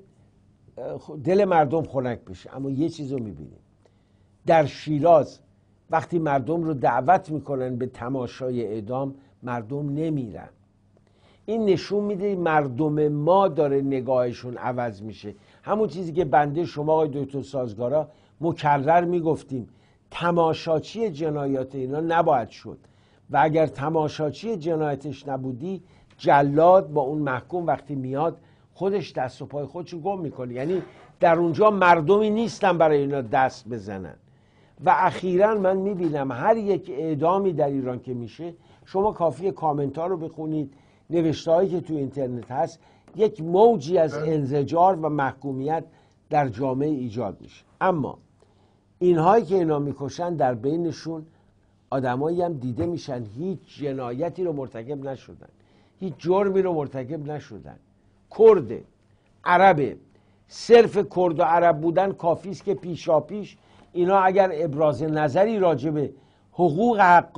دل مردم خنک بشه. اما یه چیز رو میبینیم در شیراز، وقتی مردم رو دعوت میکنن به تماشای اعدام مردم نمیرن. این نشون میده مردم ما داره نگاهشون عوض میشه. همون چیزی که بنده شما آقای دکتر سازگارا مکرر میگفتیم، تماشاچی جنایات اینا نباید شد و اگر تماشاچی جنایتش نبودی، جلاد با اون محکوم وقتی میاد خودش دست و پای خودشو گم میکنه، یعنی در اونجا مردمی نیستن برای اینا دست بزنن. و اخیراً من میبینم هر یک اعدامی در ایران که میشه، شما کافیه کامنتار رو بخونید، نوشته هایی که تو اینترنت هست، یک موجی از انزجار و محکومیت در جامعه ایجاد میشه. اما اینهایی که اینا میکشن در بینشون آدمایی هم دیده میشن هیچ جنایتی رو مرتکب نشدن، هیچ جرمی رو مرتکب نشدن. کرد، عربه، صرف کرد و عرب بودن کافی است که پیشا پیش اینا اگر ابراز نظری راجع به حقوق حق,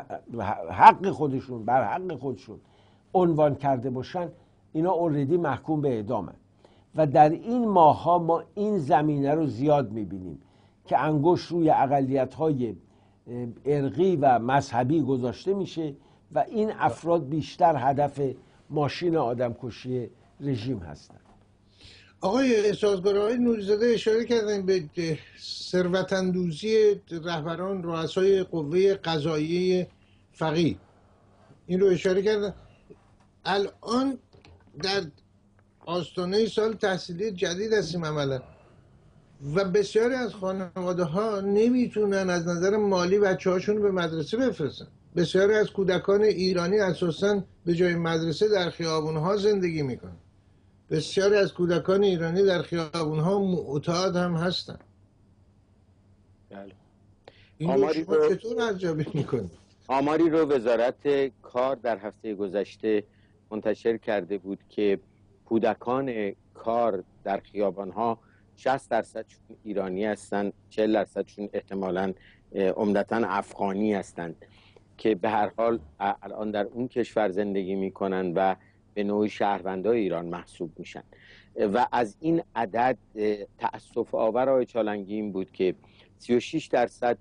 حق خودشون بر حق خودشون عنوان کرده باشن، اینا اوردی محکوم به اعدامن. و در این ماه‌ها ما این زمینه رو زیاد می‌بینیم که انگشت روی اقلیت‌های عرقی و مذهبی گذاشته میشه و این افراد بیشتر هدف ماشین آدمکشی رژیم هستند. آقای احساسگرای نوری‌زاده اشاره کردن به ثروت‌اندوزی رهبران رؤسای قوه قضاییه فقیه، این رو اشاره کردن. الان در آستانه سال تحصیلی جدید هستیم عملا و بسیاری از خانواده ها نمیتونن از نظر مالی بچه هاشون به مدرسه بفرستن. بسیاری از کودکان ایرانی اساساً به جای مدرسه در خیابون ها زندگی میکنن. بسیاری از کودکان ایرانی در خیابون ها معتاد هم هستن. بله. این رو شما چطور ارزیابی میکنید؟ آماری رو وزارت کار در هفته گذشته منتشر کرده بود که کودکان کار در خیابان‌ها شصت درصدشون ایرانی هستند، چهل درصدشون احتمالاً عمدتاً افغانی هستند که به هر حال الان در اون کشور زندگی میکنن و به نوعی شهروندای ایران محسوب میشن. و از این عدد تأسف آور آقای چالنگی این بود که سی و شش درصد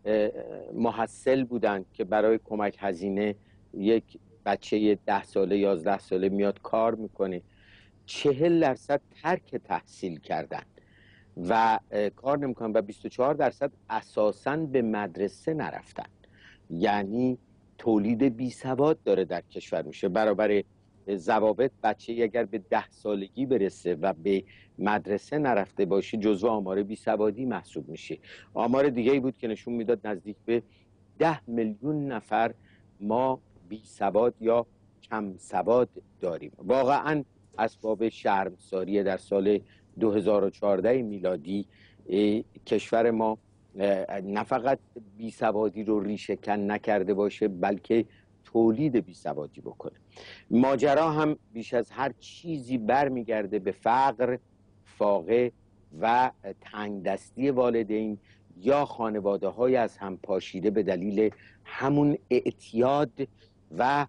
محصل بودن که برای کمک هزینه یک بچه ده ساله یازده ساله میاد کار میکنه. چهل درصد ترک تحصیل کردن و کار نمیکنن و بیست و چهار درصد اساساً به مدرسه نرفتن. یعنی تولید بی سواد داره در کشور میشه. برابر ضوابط بچه اگر به ده سالگی برسه و به مدرسه نرفته باشه جزو آمار بی سوادی محسوب میشه. آمار دیگه ای بود که نشون میداد نزدیک به ده میلیون نفر ما بی سواد یا کم سواد داریم. واقعا اسباب شرمساری در سال دو هزار و چهارده میلادی کشور ما نه فقط بیسوادی رو ریشه کن نکرده باشه بلکه تولید بیسوادی بکنه. ماجرا هم بیش از هر چیزی برمیگرده به فقر، فاقه و تنگدستی والدین یا خانواده های از هم پاشیده به دلیل همون اعتیاد و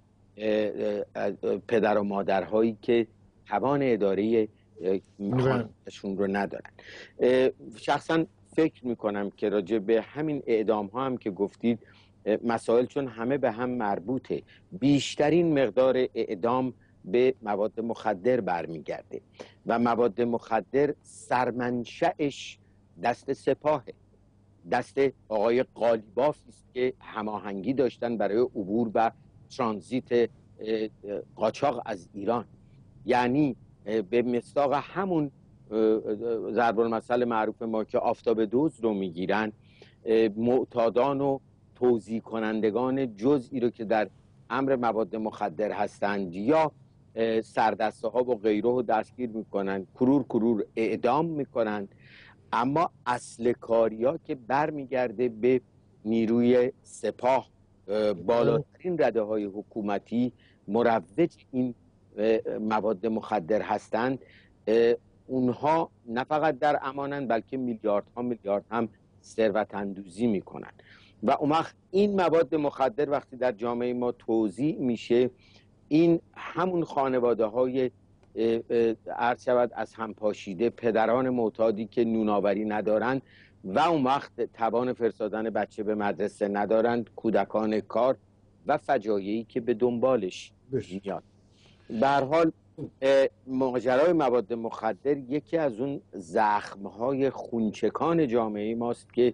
پدر و مادرهایی که توان اداره خانواده‌شون رو ندارن. شخصا فکر میکنم که راجع به همین اعدام ها هم که گفتید مسائل چون همه به هم مربوطه، بیشترین مقدار اعدام به مواد مخدر برمیگرده و مواد مخدر سرمنشأش دست سپاهه، دست آقای قالیباف است که هماهنگی داشتن برای عبور و ترانزیت قاچاق از ایران. یعنی به مصداق همون ضرب المثل معروف ما که آفتاب دوز رو میگیرن، معتادان و توزیع کنندگان جزئی رو که در امر مواد مخدر هستند یا سردسته ها و غیره رو دستگیر میکنن، کرور کرور اعدام میکنن. اما اصل کاریا که برمیگرده به نیروی سپاه، بالاترین رده های حکومتی مروج این مواد مخدر هستند، اونها نه فقط در امانن بلکه میلیاردها میلیارد هم ثروت اندوزی میکنن. و اون وقت این مواد مخدر وقتی در جامعه ما توزیع میشه، این همون خانواده های عرض شود از هم پاشیده، پدران معتادی که نوناوری ندارن و اون وقت توان فرستادن بچه به مدرسه ندارند، کودکان کار و فجایعی که به دنبالش میاد. به هر حال ماجرای مواد مخدر یکی از اون زخم‌های خونچکان جامعه ماست که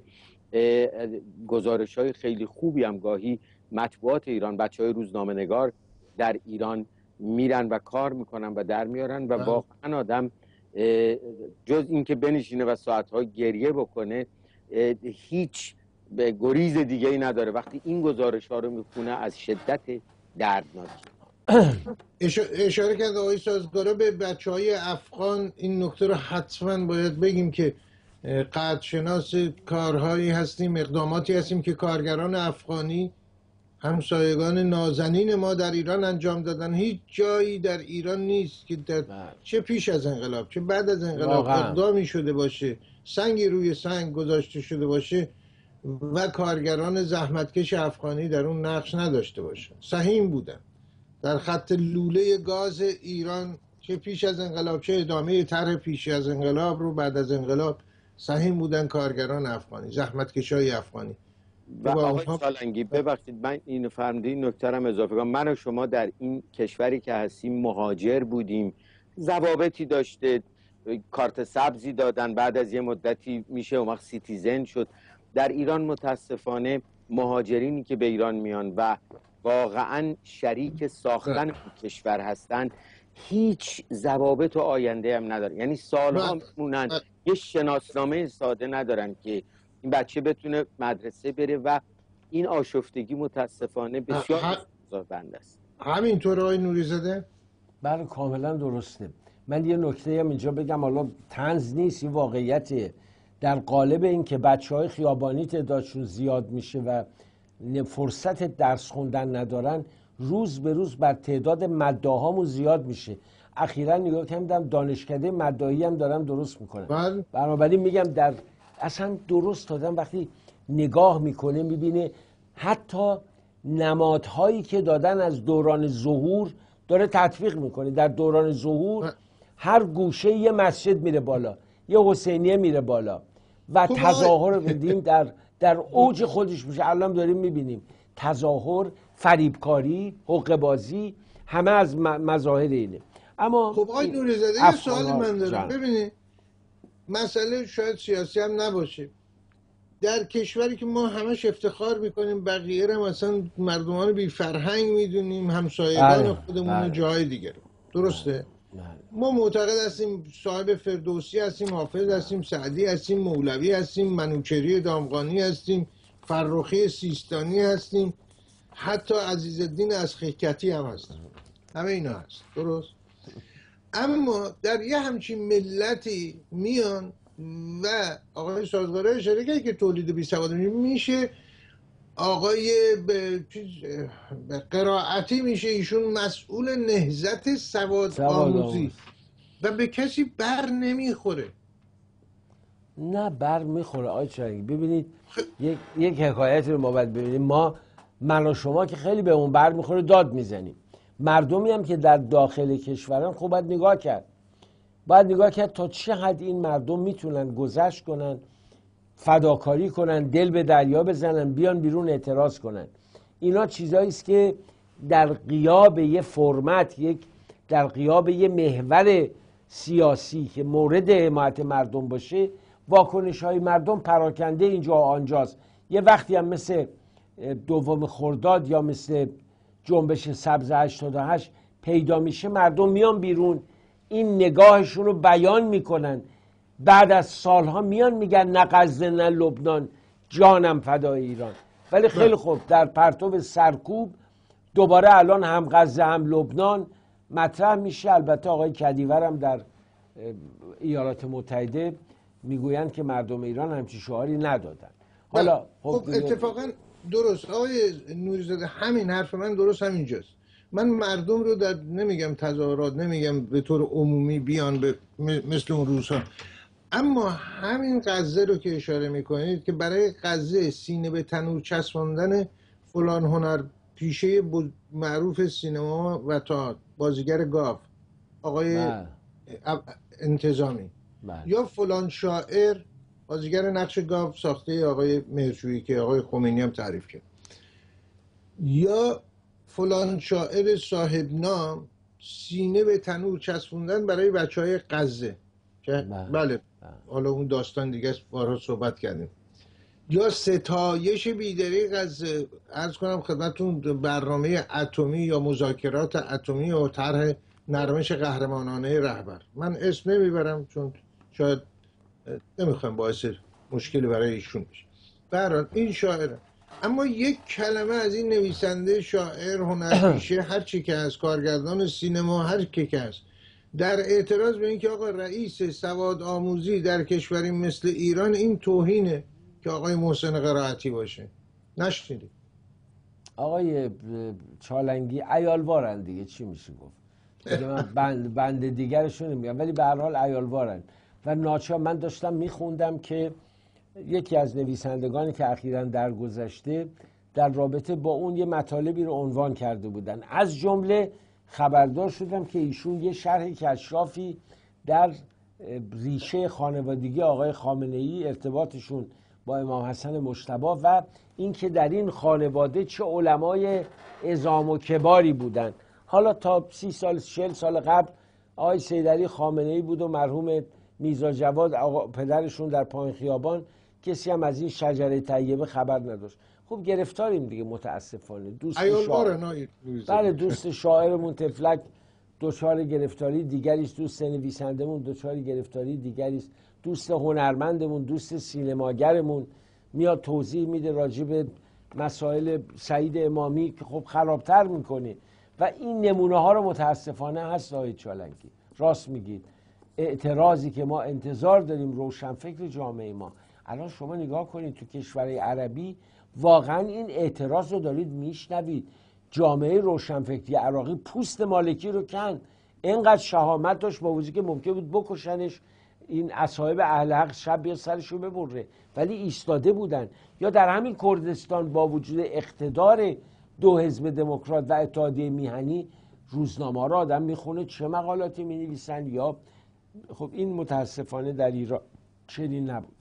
گزارش‌های خیلی خوبی هم گاهی مطبوعات ایران، بچه‌های روزنامه‌نگار در ایران میرن و کار میکنن و در میارن و واقعا آدم جز اینکه بنشینه و ساعت‌ها گریه بکنه هیچ گریز دیگه ای نداره وقتی این گزارش‌ها رو میخونه از شدت دردناکی. اشاره کرد آقای سازگارا به بچه های افغان. این نکته رو حتما باید بگیم که قدرشناس کارهایی هستیم، اقداماتی هستیم که کارگران افغانی همسایگان نازنین ما در ایران انجام دادن. هیچ جایی در ایران نیست که در چه پیش از انقلاب چه بعد از انقلاب اقدامی شده باشه، سنگی روی سنگ گذاشته شده باشه و کارگران زحمتکش افغانی در اون نقش نداشته باشه. سهیم بودن در خط لوله گاز ایران، چه پیش از انقلاب چه ادامه طرح پیش از انقلاب رو بعد از انقلاب، سهیم بودن کارگران افغانی، زحمتکشای افغانی. و آقای سالنگی ببخشید من اینو فرمودی، این نکته رو اضافه کنم. من و شما در این کشوری که هستیم مهاجر بودیم، ضوابطی داشته، کارت سبزی دادن، بعد از یه مدتی میشه اون وقت سیتیزن شد. در ایران متاسفانه مهاجرینی که به ایران میان و واقعا شریک ساختن اون کشور هستن هیچ ضوابط و آینده هم ندارن. یعنی سالها میمونن، یه شناسنامه ساده ندارن که این بچه بتونه مدرسه بره و این آشفتگی متاسفانه بسیار بنده است. همینطور آقای نوری‌زاده؟ بله کاملا درسته. من یه نکته هم اینجا بگم، حالا طنز نیست، این واقعیته. در قالب این که بچه های خیابانی تعدادشون زیاد میشه و فرصت درس خوندن ندارن، روز به روز بر تعداد مداهامون زیاد میشه. اخیراً نگاه کردم دانشکده مداهی هم دارن درست میکنن. بنابراین میگم در اصلا درست دادن وقتی نگاه میکنه میبینه حتی نمادهایی که دادن از دوران ظهور داره تطبیق میکنه. در دوران ظهور هر گوشه یه مسجد میره بالا، یه حسینیه میره بالا و تظاهر رو بدیم در در اوج خودش میشه. الان داریم میبینیم تظاهر، فریبکاری، حقه‌بازی، همه از مظاهر اینه. اما خب آقای نوری‌زاده یه سوالی من دارم. ببینید مسئله شاید سیاسی هم نباشه، در کشوری که ما همش افتخار میکنیم بقیه رو مثلا مردمان بی فرهنگ میدونیم، همسایگان خودمون جای دیگر، درسته؟ ما معتقد هستیم صاحب فردوسی هستیم، حافظ هستیم، سعدی هستیم، مولوی هستیم، منوچهری دامغانی هستیم، فرخی سیستانی هستیم، حتی عزیزالدین ازخیکتی هم هستیم. همه اینا هست، درست؟ اما در یه همچین ملتی میان و آقای سازگاره اشاره کرد که تولید بی سواد میشه، آقای به به قرائتی میشه ایشون مسئول نهضت سواد آموزی و به کسی بر نمیخوره. نه بر میخوره آقای چرنگی. ببینید یک یک حکایت رو ما باید ببینیم. ما من و شما که خیلی به اون بر میخوره داد میزنیم. مردمی هم که در داخل کشورن خب باید نگاه کرد، باید نگاه کرد تا چه حد این مردم میتونن گذشت کنن، فداکاری کنن، دل به دریا بزنن، بیان بیرون اعتراض کنن. اینا چیزایی است که در غیاب یه فرمت، یک در غیاب یه محور سیاسی که مورد حمایت مردم باشه، واکنش های مردم پراکنده اینجا و آنجاست. یه وقتی هم مثل دوم خرداد یا مثل جنبش سبز هشتاد و هشت پیدا میشه، مردم میان بیرون، این نگاهشون رو بیان میکنن، بعد از سالها میان میگن نه غزه نه لبنان، جانم فدای ایران. ولی خیلی خوب در پرتو سرکوب دوباره الان هم غزه هم لبنان مطرح میشه. البته آقای کدیور هم در ایالات متحده میگویند که مردم ایران همچین شعاری ندادن. حالا خب اتفاقا درست آقای نوری‌زاده، همین حرف من درست همینجاست. من مردم رو در نمیگم تظاهرات، نمیگم به طور عمومی بیان به مثل اون روزها، اما همین غزه رو که اشاره میکنید که برای غزه سینه به تنور چسباندن فلان هنر پیشه معروف سینما و تا بازیگر گاو آقای انتظامی یا فلان شاعر بازیگر نقش گاو ساخته آقای مهرجویی که آقای خمینی هم تعریف کرد، یا فلان شاعر صاحب نام سینه به تنور چسبوندن برای بچه های غزه که بله حالا اون داستان دیگه است، بارها صحبت کردیم، یا ستایش بیدری غزه. عرض کنم خدمتتون برنامه اتمی یا مذاکرات اتمی و طرح نرمش قهرمانانه رهبر، من اسم نمیبرم چون شاید نمیخوام باعث مشکلی برای ایشون بشه. برحال این شاعره، اما یک کلمه از این نویسنده، شاعر، هنرپیشه، هر چی که از کارگردان سینما، هر کی که هست، در اعتراض به اینکه آقا رئیس سواد آموزی در کشوری مثل ایران این توهینه که آقای محسن قرائتی باشه، نشنیدید؟ آقای چالنگی عیالوارن دیگه، چی میشه گفت دیگه، من بند, بند دیگرشون نمیگم، ولی به هر حال عیالوارن و ناچار. من داشتم میخوندم که یکی از نویسندگانی که اخیراً درگذشته در رابطه با اون یه مطالبی رو عنوان کرده بودن، از جمله خبردار شدم که ایشون یه شرح کشافی در ریشه خانوادگی آقای خامنه‌ای، ارتباطشون با امام حسن مجتبی و اینکه در این خانواده چه علمای عظام و کباری بودن. حالا تا سی سال چهل سال قبل آقای سیدعلی خامنه‌ای بود و مرحوم میرزا جواد آقا پدرشون در پایین خیابان، کسی هم از این شجره طیبه خبر نداشت. خب گرفتاریم دیگه متاسفانه. دوست شاعر بله دوست شاعرمون تفلک دچار گرفتاری دیگری است، دوست نویسندمون دچار گرفتاری دیگری است، دوست هنرمندمون، دوست سینماگرمون میاد توضیح میده راجع به مسائل سعید امامی که خب خرابتر میکنه و این نمونه ها رو متاسفانه هست. آقای چالنگی راست میگید، اعتراضی که ما انتظار داریم روشنفکر جامعه ما، الان شما نگاه کنید تو کشورهای عربی واقعا این اعتراض رو دارید میشنوید. جامعه روشنفکری عراقی پوست مالکی رو کند، اینقدر شهامت داشت با وجودی که ممکن بود بکشنش، این اصحاب اهل حق شب بیا سرشو ببره، ولی ایستاده بودن. یا در همین کردستان با وجود اقتدار دو حزب دموکرات و اتحادیه میهنی، روزنامه را آدم میخونه چه مقالاتی مینویسن. یا خب این متاسفانه در ایران چنین نبود.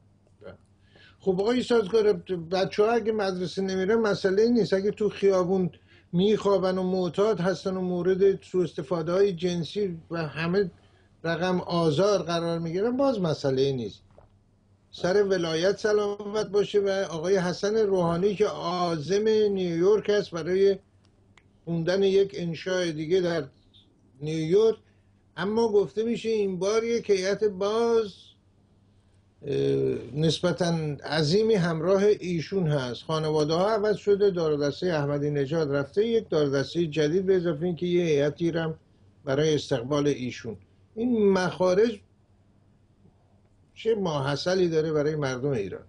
خب آقای سازگار، بچه ها اگه مدرسه نمیرن مسئله نیست، اگه تو خیابون میخوابن و معتاد هستن و مورد سوء استفاده های جنسی و همه رقم آزار قرار میگیرن باز مسئله نیست. سر ولایت سلامت باشه. و آقای حسن روحانی که عازم نیویورک است برای خوندن یک انشاء دیگه در نیویورک، اما گفته میشه این بار یک هیئت باز نسبتاً عظیمی همراه ایشون هست. خانواده ها عوض شده، دارودسته احمدی نژاد رفته، یک دارودسته جدید به اضافه این که یه هیئتی هم برای استقبال ایشون. این مخارج چه ماحصلی داره برای مردم ایران؟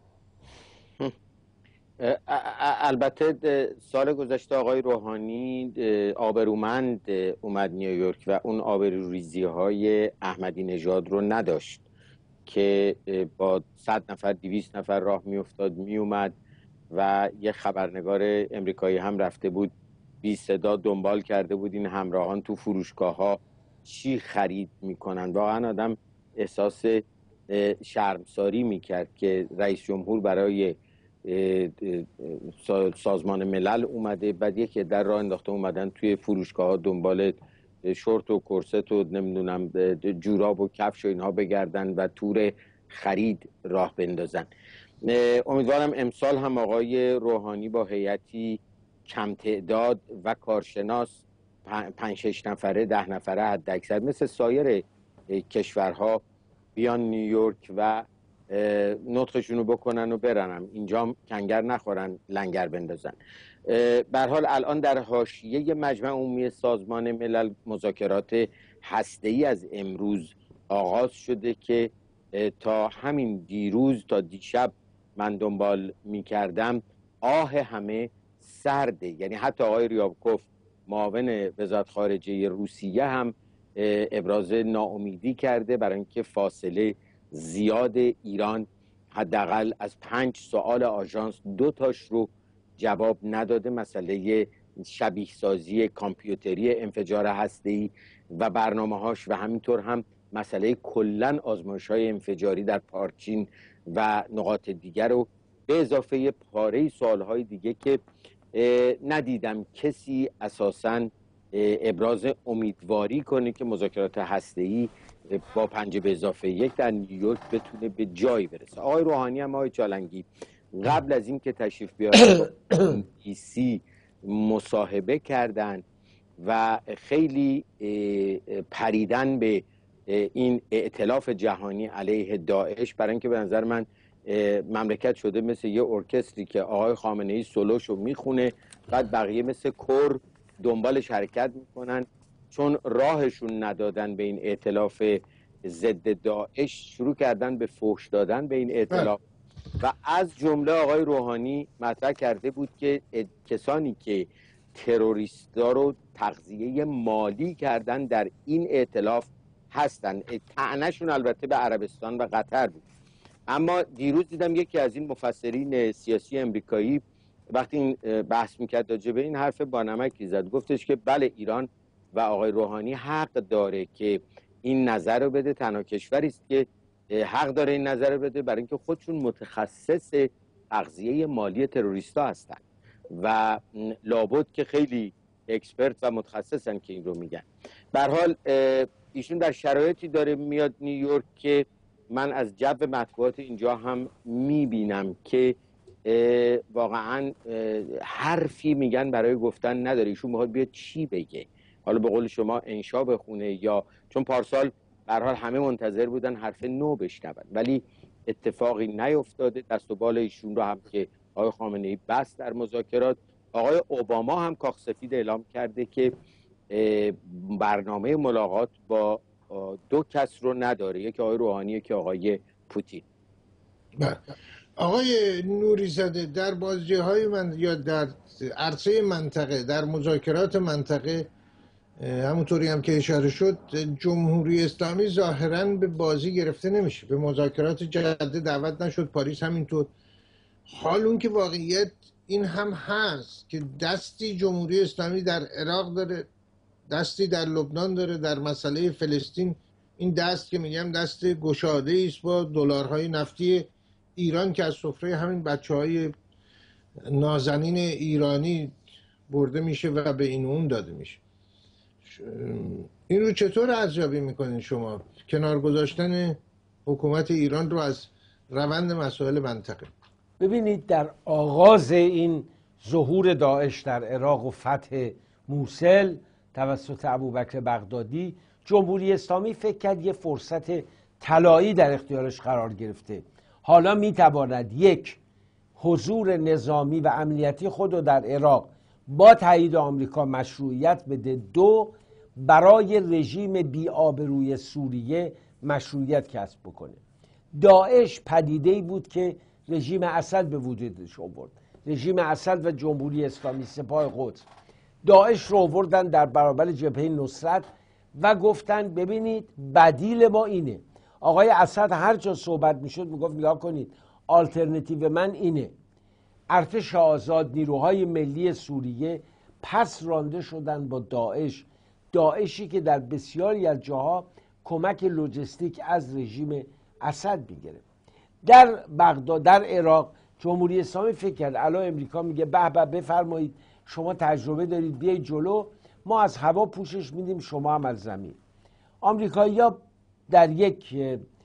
البته سال گذشته آقای روحانی آبرومند اومد نیویورک و اون آبروریزی های احمدی نژاد رو نداشت که با صد نفر دویست نفر راه میافتاد میومد و یه خبرنگار امریکایی هم رفته بود بی صدا دنبال کرده بود این همراهان تو فروشگاه ها چی خرید میکنن. واقعا آدم احساس شرمساری میکرد که رئیس جمهور برای سازمان ملل اومده، بعد یکی در راه انداخته اومدن توی فروشگاه ها دنبال شورت و کرست و نمیدونم جوراب و کفش و اینها بگردن و تور خرید راه بندازن. امیدوارم امسال هم آقای روحانی با هیئتی کم تعداد و کارشناس پنج شش نفره ده نفره حد اکثر مثل سایر کشورها بیان نیویورک و نطقشونو بکنن و برنم اینجا کنگر نخورن لنگر بندازن. به هر حال الان در حاشیه مجمع عمومی سازمان ملل مذاکرات هسته‌ای از امروز آغاز شده که تا همین دیروز تا دیشب من دنبال می‌کردم آه همه سرده. یعنی حتی آقای ریابکوف معاون وزارت خارجه روسیه هم ابراز ناامیدی کرده برای اینکه فاصله زیاد ایران حداقل از پنج سوال آژانس دو تاش رو جواب نداده. مسئله شبیه سازی کامپیوتری انفجار هسته‌ای و برنامه‌هاش و همینطور هم مسئله کلاً آزمایش‌های انفجاری در پارچین و نقاط دیگر رو به اضافه پاره سوال‌های دیگه که ندیدم کسی اساساً ابراز امیدواری کنه که مذاکرات هسته‌ای با پنج به اضافه یک در نیویورک بتونه به جایی برسه. آقای روحانی هم آقای چالنگی قبل از این که تشریف بیارن ایسی مصاحبه کردن و خیلی پریدن به این ائتلاف جهانی علیه داعش، برای اینکه به نظر من مملکت شده مثل یه ارکستری که آقای خامنه‌ای سولوشو میخونه بعد بقیه مثل کور دنبالش حرکت میکنن. چون راهشون ندادن به این ائتلاف ضد داعش شروع کردن به فحش دادن به این ائتلاف و از جمله آقای روحانی مطرح کرده بود که کسانی که تروریستا رو تغذیه مالی کردن در این ائتلاف هستن. طعنه‌شون البته به عربستان و قطر بود. اما دیروز دیدم یکی از این مفسرین سیاسی امریکایی وقتی این بحث میکرد راجع به این حرف بانمکی زد، گفتش که بله ایران و آقای روحانی حق داره که این نظر رو بده، تنها کشوری است که حق داره این نظر رو بده، برای اینکه خودشون متخصص تغذیه مالی تروریستا هستن و لابد که خیلی اکسپرت و متخصصن که این رو میگن. به هر حال ایشون در شرایطی داره میاد نیویورک که من از جو مطبوعات اینجا هم میبینم که واقعا حرفی میگن برای گفتن نداره. ایشون میخواد بیاد چی بگه؟ حالا به قول شما انشا بخونه، یا چون پارسال به هر حال همه منتظر بودن حرف نو بشنون ولی اتفاقی نیفتاده. دست و بال ایشون رو هم که آقای خامنه‌ای بس در مذاکرات. آقای اوباما هم کاخ سفید اعلام کرده که برنامه ملاقات با دو کس رو نداره، یکی آقای روحانی یکی آقای پوتین. آقای نوری‌زاده، در بازی‌های من یا در عرصه منطقه، در مذاکرات منطقه، همونطوری هم که اشاره شد، جمهوری اسلامی ظاهراً به بازی گرفته نمیشه، به مذاکرات جدی دعوت نشد، پاریس همینطور. حال اون که واقعیت این هم هست که دستی جمهوری اسلامی در عراق داره، دستی در لبنان داره، در مسئله فلسطین این دست که میگم دست گشاده است با دلارهای نفتی ایران که از سفره همین بچه‌های نازنین ایرانی برده میشه و به این اون داده میشه. این رو چطور ارزیابی میکنین شما، کنار گذاشتن حکومت ایران رو از روند مسائل منطقه؟ ببینید، در آغاز این ظهور داعش در عراق و فتح موصل توسط ابوبکر بغدادی، جمهوری اسلامی فکر کرد یه فرصت طلایی در اختیارش قرار گرفته. حالا میتواند یک، حضور نظامی و امنیتی خود رو در عراق با تایید آمریکا مشروعیت بده. دو، برای رژیم بی‌آبروی سوریه مشروعیت کسب بکنه. داعش پدیده‌ای بود که رژیم اسد به وجودش آورد. رژیم اسد و جمهوری اسلامی سپاه قدس داعش رو آوردن در برابر جبهه نصرت و گفتن ببینید بدیل ما اینه. آقای اسد هر جا صحبت میشد میگفت نگاه کنید آلترناتیو من اینه. ارتش آزاد، نیروهای ملی سوریه پس رانده شدن با داعش، داعشی که در بسیاری از جاها کمک لوجستیک از رژیم اسد میگیره. در بغداد، در عراق، جمهوری اسلامی فکر کرد الان امریکا میگه به به بفرمایید شما تجربه دارید بیایید جلو، ما از هوا پوشش میدیم شما هم از زمین. آمریکایی‌ها در یک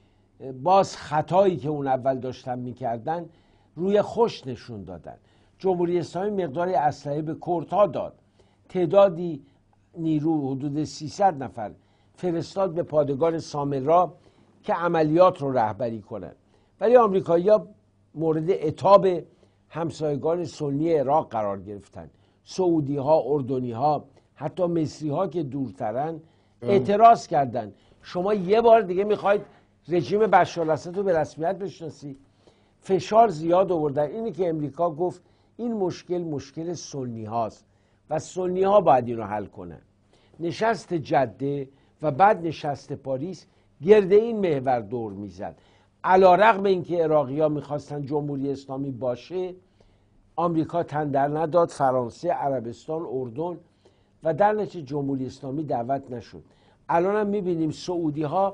باز خطایی که اون اول داشتن میکردن روی خوش نشون دادن. جمهوری اسلامی مقداری اسلحه به کردها داد، تعدادی نیرو حدود سیصد نفر فرستاد به پادگان سامرا که عملیات رو رهبری کنن. ولی آمریکایی‌ها مورد عتاب همسایگان سنی عراق قرار گرفتن. سعودی‌ها، اردنی‌ها، حتی مصری‌ها که دورترن اعتراض کردند. شما یه بار دیگه میخواید رژیم بشارالاسد رو به رسمیت بشناسید. فشار زیاد آوردن. اینی که امریکا گفت این مشکل مشکل سنی هاست و سنی ها باید این رو حل کنن. نشست جده و بعد نشست پاریس گرد این محور دور میزد. علی‌رغم اینکه عراقی ها میخواستن جمهوری اسلامی باشه، آمریکا تن در نداد، فرانسه، عربستان، اردن، و در نتیجه جمهوری اسلامی دعوت نشد. الان هم میبینیم سعودی ها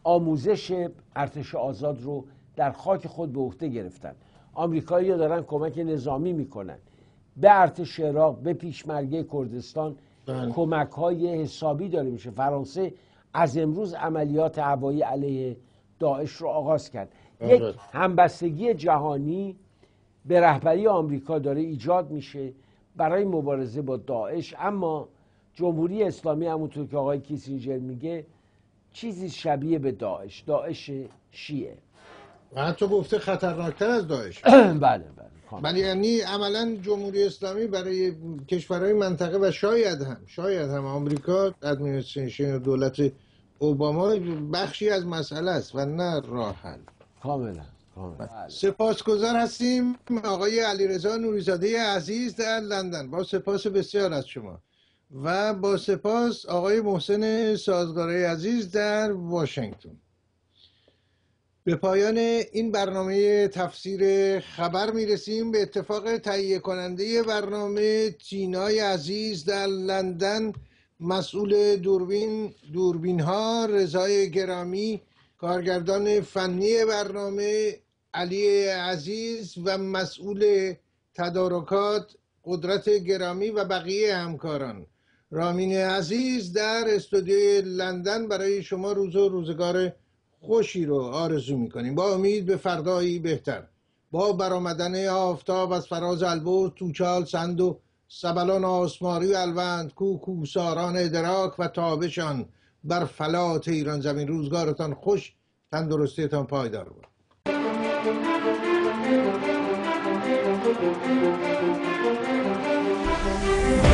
آموزش ارتش آزاد رو در خاک خود به عهده گرفتن. آمریکایی ها دارن کمک نظامی میکنن به ارتش عراق، به پیشمرگه کردستان. کمک های حسابی داره میشه. فرانسه از امروز عملیات هوایی علیه داعش رو آغاز کرد. یک همبستگی جهانی به رهبری آمریکا داره ایجاد میشه برای مبارزه با داعش. اما جمهوری اسلامی همونطور که آقای کیسینجر میگه چیزی شبیه به داعش، داعش شیعه، و حتی گفته خطرناکتر از داعش. بله بله. ولی یعنی عملا جمهوری اسلامی برای کشورهای منطقه و شاید هم شاید هم آمریکا، ادمنستریشن و دولت اوباما بخشی از مسئله است و نه راه حل. کاملا سپاسگزار هستیم آقای علیرضا نوریزاده عزیز در لندن، با سپاس بسیار از شما، و با سپاس آقای محسن سازگاره عزیز در واشنگتن. به پایان این برنامه تفسیر خبر میرسیم. به اتفاق تهیه کننده برنامه تینای عزیز در لندن، مسئول دوربین دوربین ها رضای گرامی، کارگردان فنی برنامه علی عزیز و مسئول تدارکات قدرت گرامی و بقیه همکاران، رامین عزیز در استودیوی لندن برای شما روز و روزگار خوشی رو آرزو میکنیم، با امید به فردایی بهتر، با برآمدن آفتاب از فراز البرز، توچال، سند و سبلان آسماری و الوند، کو کوساران ادراک و تابشان بر فلات ایران زمین. روزگارتان خوش، تندرستیتان پایدار بود. Thank you.